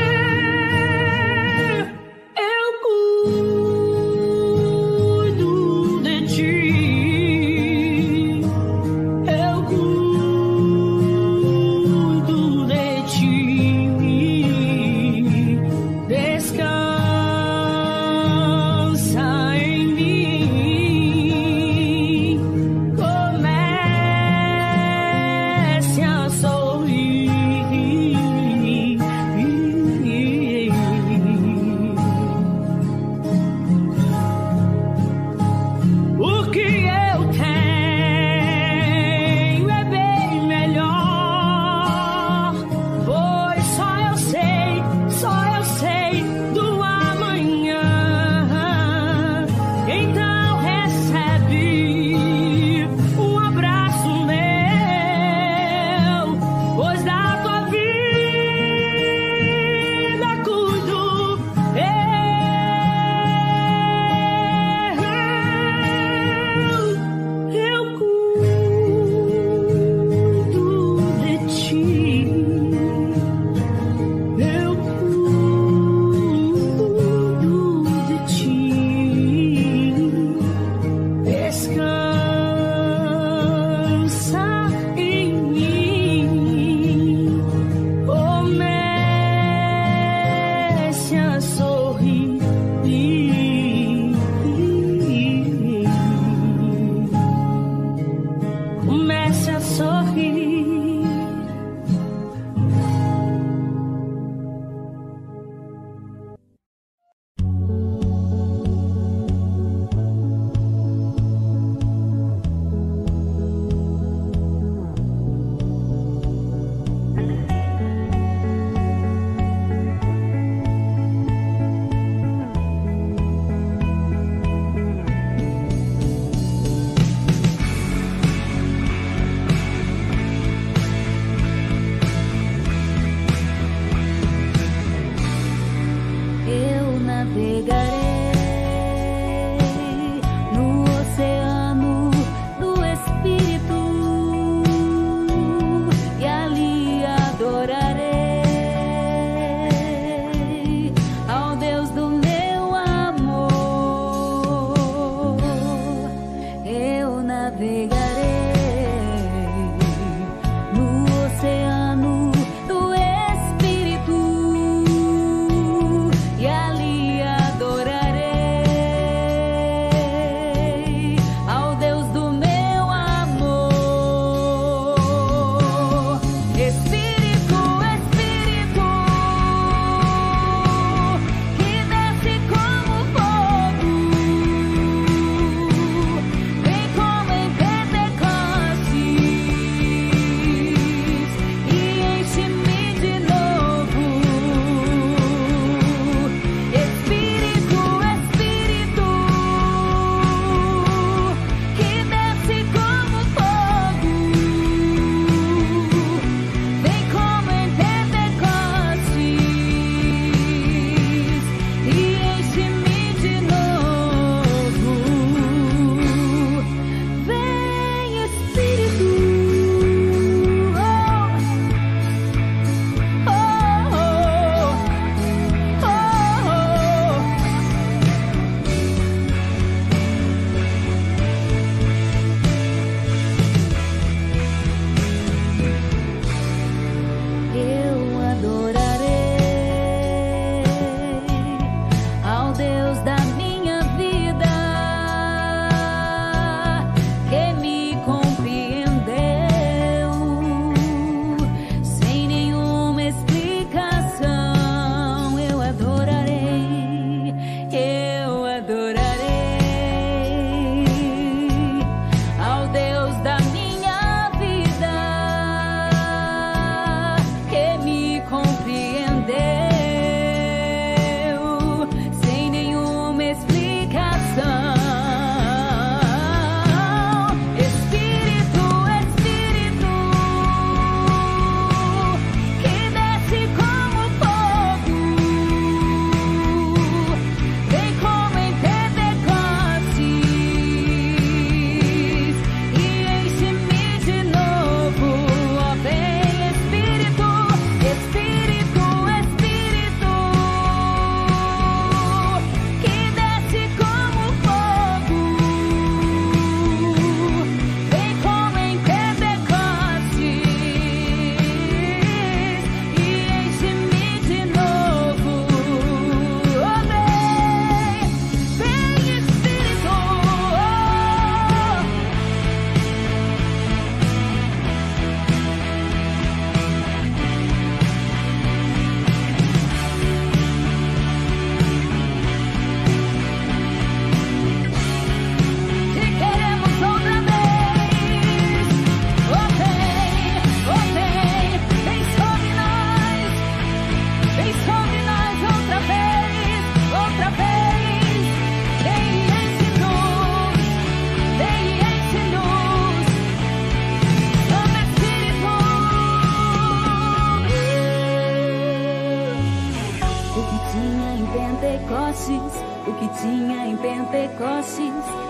Eu cuido de ti, eu cuido de ti. Descansa em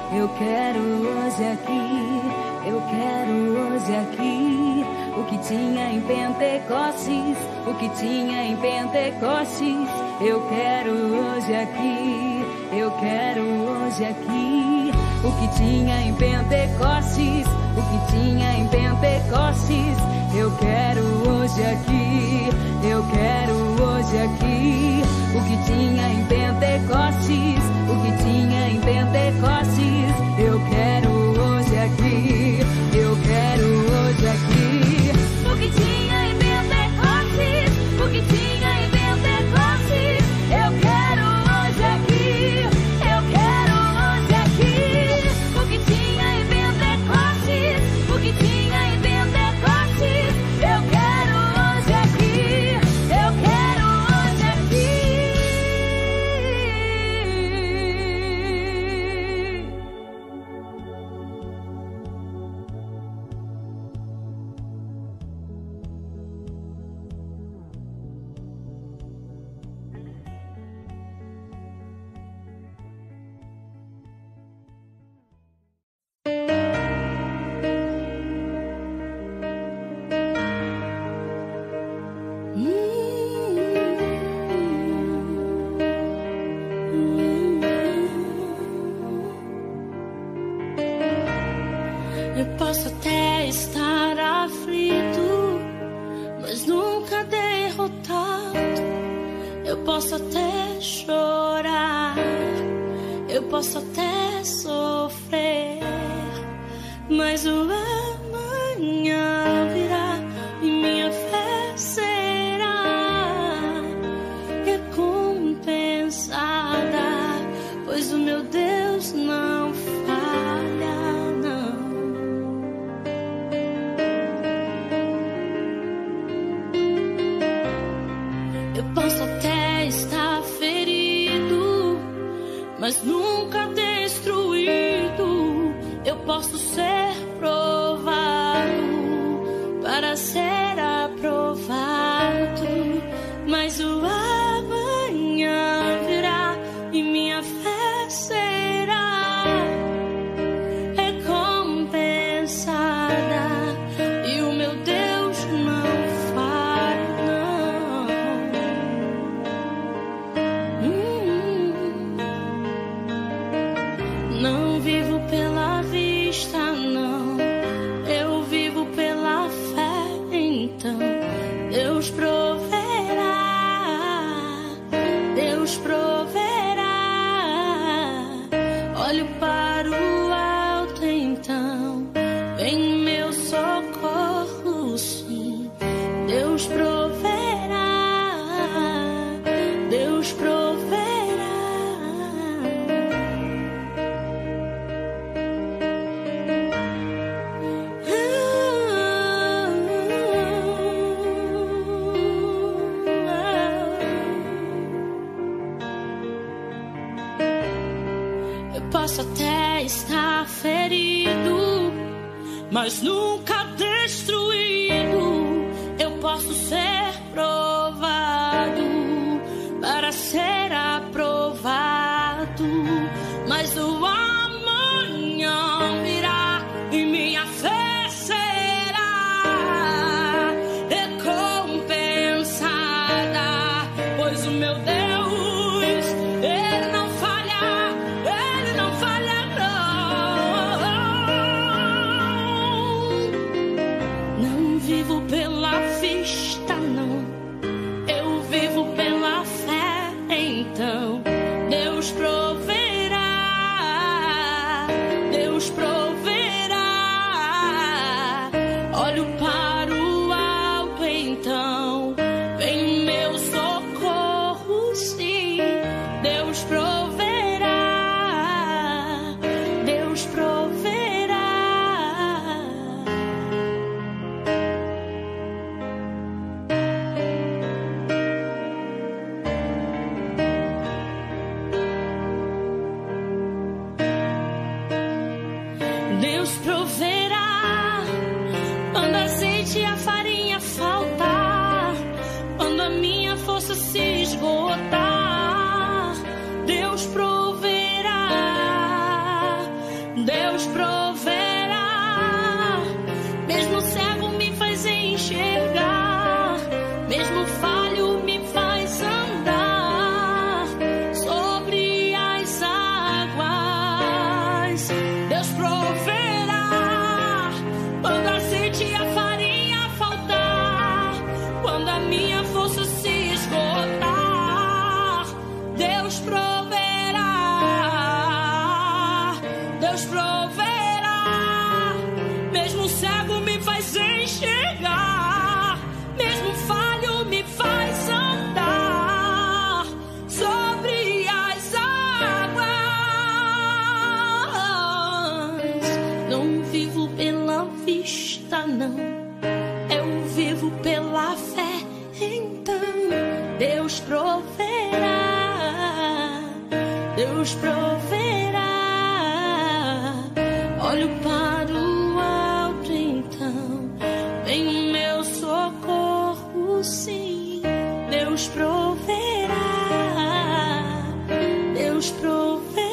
Eu quero hoje aqui, eu quero hoje aqui. O que tinha em Pentecostes, o que tinha em Pentecostes. Eu quero hoje aqui, eu quero hoje aqui. O que tinha em Pentecostes, o que tinha em Pentecostes. Eu quero hoje aqui, eu quero hoje aqui. O que tinha em Pentecostes, o que tinha em Pentecostes. Eu quero hoje aqui, eu quero hoje aqui. O que tinha em Pentecostes, o que tinha em Pentecostes. Eu quero hoje aqui, eu quero hoje aqui. O que tinha em Pentecostes, o que tinha em Pentecostes. Eu quero hoje aqui, eu quero hoje aqui. Eu posso até estar aflito, mas nunca derrotado. Eu posso até chorar, eu posso até sofrer, mas o amanhã virá e minha fé será recompensada, pois o meu Deus não falha, não. Eu posso até estar ferido, mas nunca destruído. Eu posso ser provado para ser aprovado, mas o amanhã virá e minha fé será recompensada, e o meu Deus não falha, não. Hum, não vivo pela vista, não. Eu vivo pela fé, então Deus proverá, Deus proverá. Olho para o alto, então vem meu socorro, sim. Deus proverá, Deus proverá. Eu posso até estar ferido, mas nunca destruído. Eu posso ser provado para ser aprovado, mas o amanhã virá e minha fé será recompensada, pois o meu Deus, Ele não falha, Ele não falha, não. Não vivo pela vista, não. Eu vivo pela fé, então Deus proverá, Deus proverá. Olho para o alto, então vem meu socorro, sim. Deus proverá, Deus proverá. Deus proverá quando a azeite e a farinha faltar, quando a minha força se esgotar. Deus proverá proverá. Mesmo cego me faz enxergar, mesmo falho me faz andar sobre as águas. Não vivo pela vista, não, eu vivo pela fé. Então Deus proverá, Deus proverá. Olho para o alto, então vem o meu socorro, sim. Deus proverá, Deus proverá.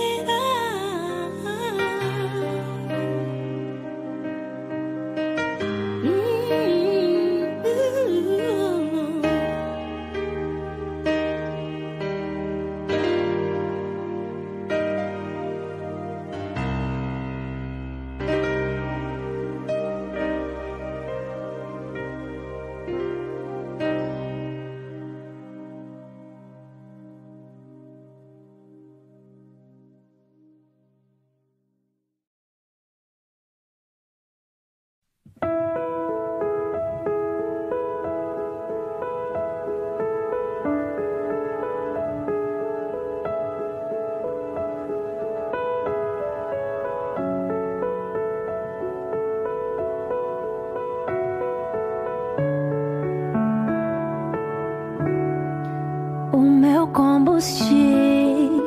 O meu combustível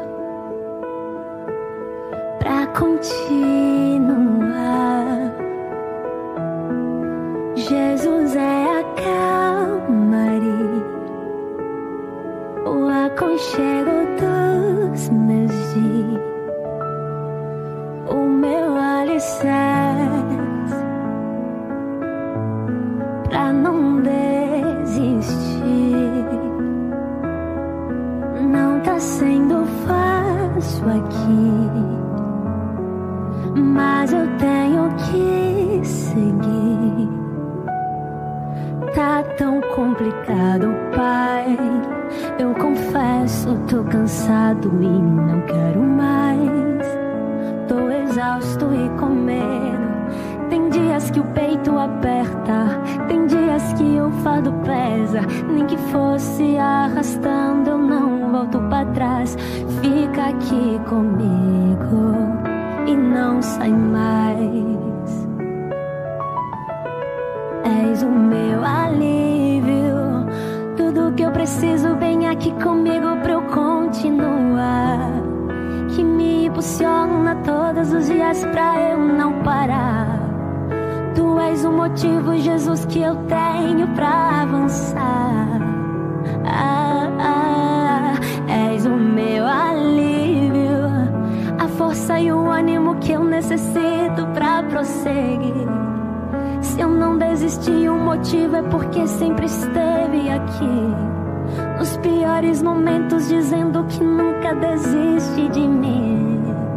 pra continuar. Jesus é a calmaria, o aconchego dos meus dias, o meu alicerce pra não desistir. Não tá sendo fácil aqui, mas eu tenho que seguir. Tá tão complicado, Pai. Eu confesso, tô cansado e não quero mais. Tô exausto e com medo. Tem dias que o peito aperta, tem dias que o fardo pesa. Nem que fosse arrastando, eu não volto pra trás. Fica aqui comigo e não sai mais. És o meu alívio, tudo que eu preciso vem aqui comigo pra eu continuar. Que me impulsiona todos os dias pra eu não parar. Tu és o motivo, Jesus, que eu tenho pra avançar. Ah, ah, és o meu alívio, a força e o ânimo que eu necessito pra prosseguir. Se eu não desisti, o motivo é porque sempre esteve aqui. Nos piores momentos, dizendo que nunca desiste de mim.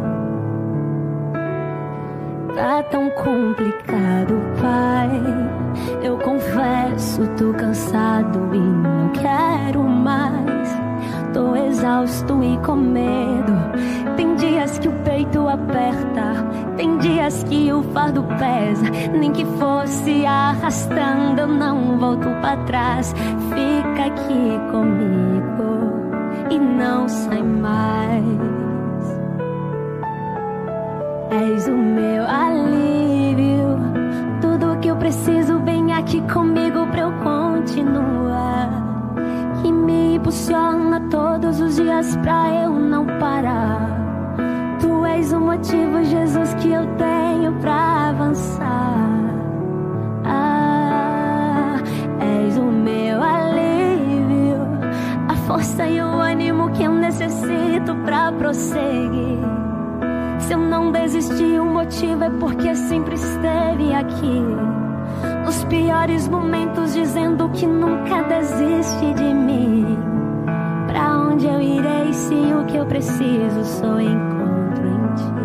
Tá tão complicado, Pai. Eu confesso, tô cansado e não quero mais. Tô exausto e com medo. Tem dias que o peito aperta, tem dias que o fardo pesa. Nem que fosse arrastando, eu não volto pra trás. Fica aqui comigo e não sai mais. És o meu alívio, tudo que eu preciso vem aqui comigo pra eu continuar. Que me impulsiona todos os dias pra eu não parar. Tu és o motivo, Jesus, que eu tenho pra avançar. Ah, és o meu alívio, a força e o ânimo que eu necessito pra prosseguir. Se eu não desisti, o motivo é porque sempre esteve aqui. Nos piores momentos, dizendo que nunca desiste de mim. Pra onde eu irei se o que eu preciso só encontro em ti?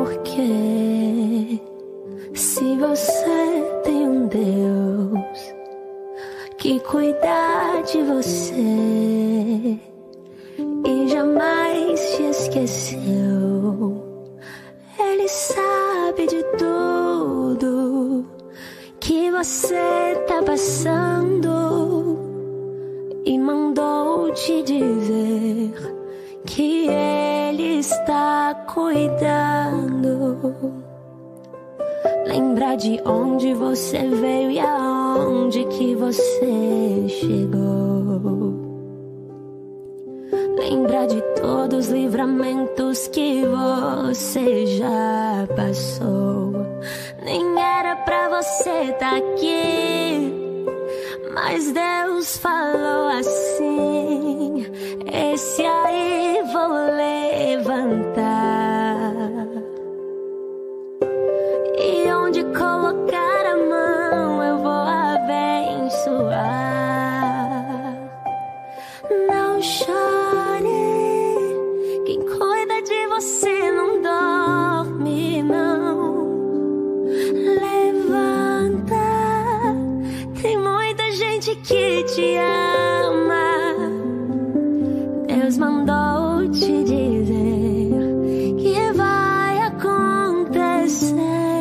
Porque se você tem um Deus que cuida de você e jamais te esqueceu, Ele sabe de tudo que você tá passando e mandou te dizer que Ele está cuidando. Lembra de onde você veio e aonde que você chegou. Lembra de todos os livramentos que você já passou. Nem era pra você tá aqui, mas Deus falou assim: esse aí vou levantar. E onde colocar a mão eu vou abençoar. Não chore, quem cuida de você não dorme não. Levanta, tem muita gente que te ama. Deus mandou te dizer que vai acontecer.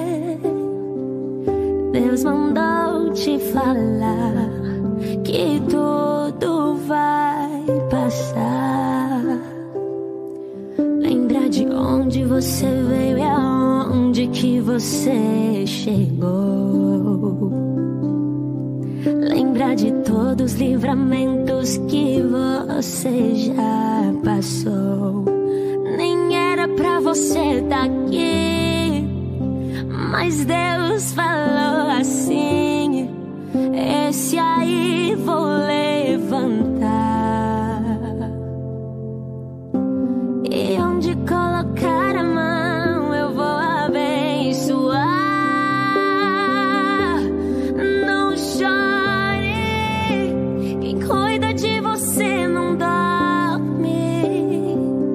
Deus mandou te falar que tudo vai passar. Lembra de onde você veio e aonde que você chegou. Lembra de todos os livramentos que você já passou. Nem era pra você tá aqui, mas Deus falou assim: esse aí vou levantar. E onde colocar a mão eu vou abençoar. Não chore, quem cuida de você não dorme.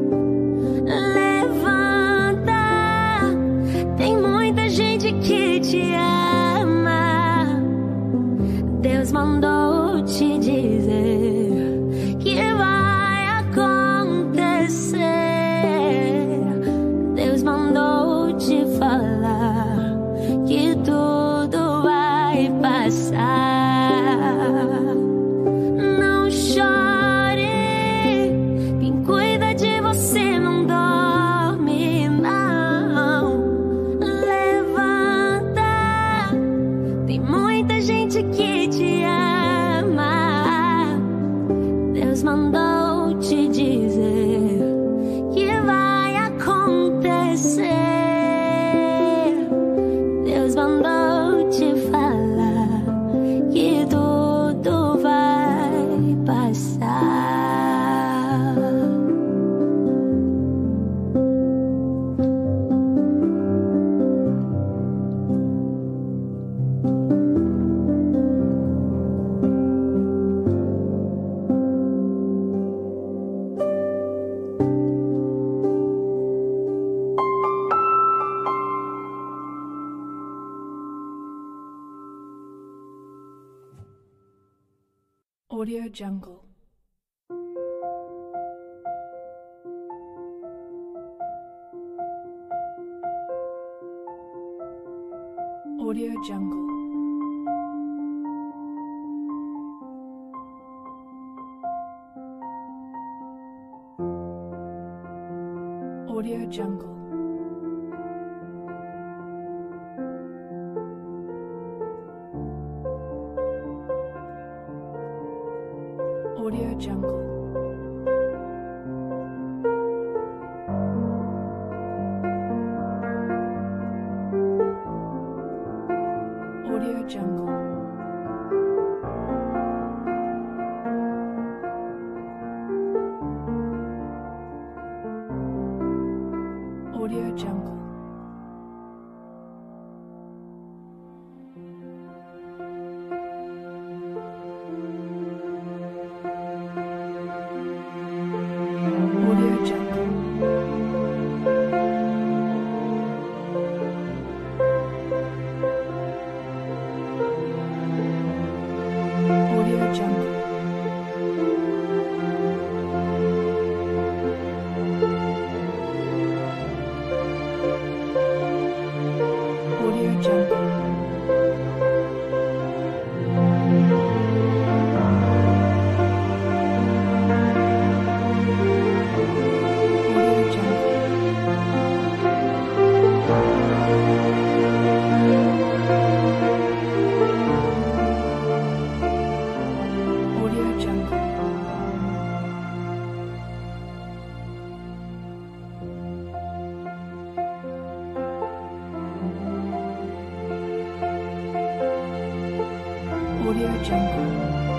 Levanta, tem muita gente que te ama. Deus mandou te dizer que vai acontecer. Deus mandou te falar que tudo vai passar. Não chore, quem cuida de você não dorme não. Levanta, tem muita gente que te ama. Deus mandou te dizer que vai acontecer. Deus mandou te falar que tudo vai passar. Audio Jungle. Audio Jungle. Audio Jungle. Audio Jungle. Audio Jungle. Audio Jungle. Audio Jungle. Audio Jungle.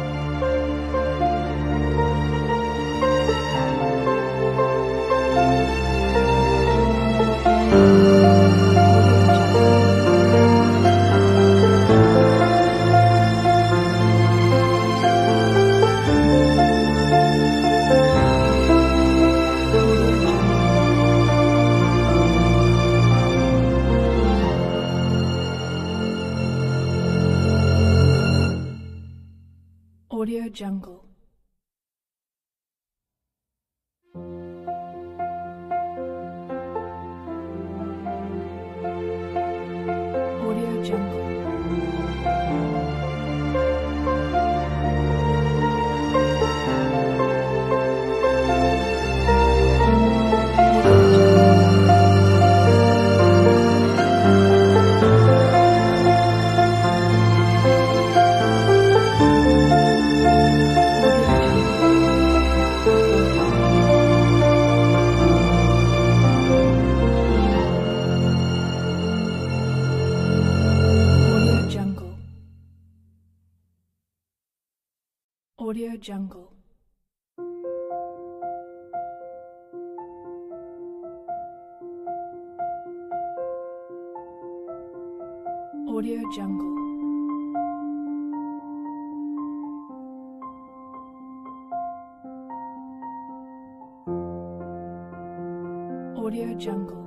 Audio Jungle. Audio Jungle. Audio Jungle. Audio Jungle. Audio Jungle.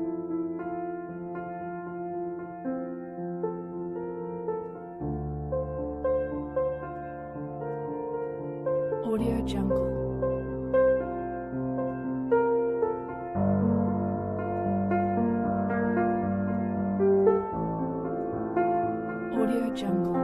Audio Jungle. Audio Jungle.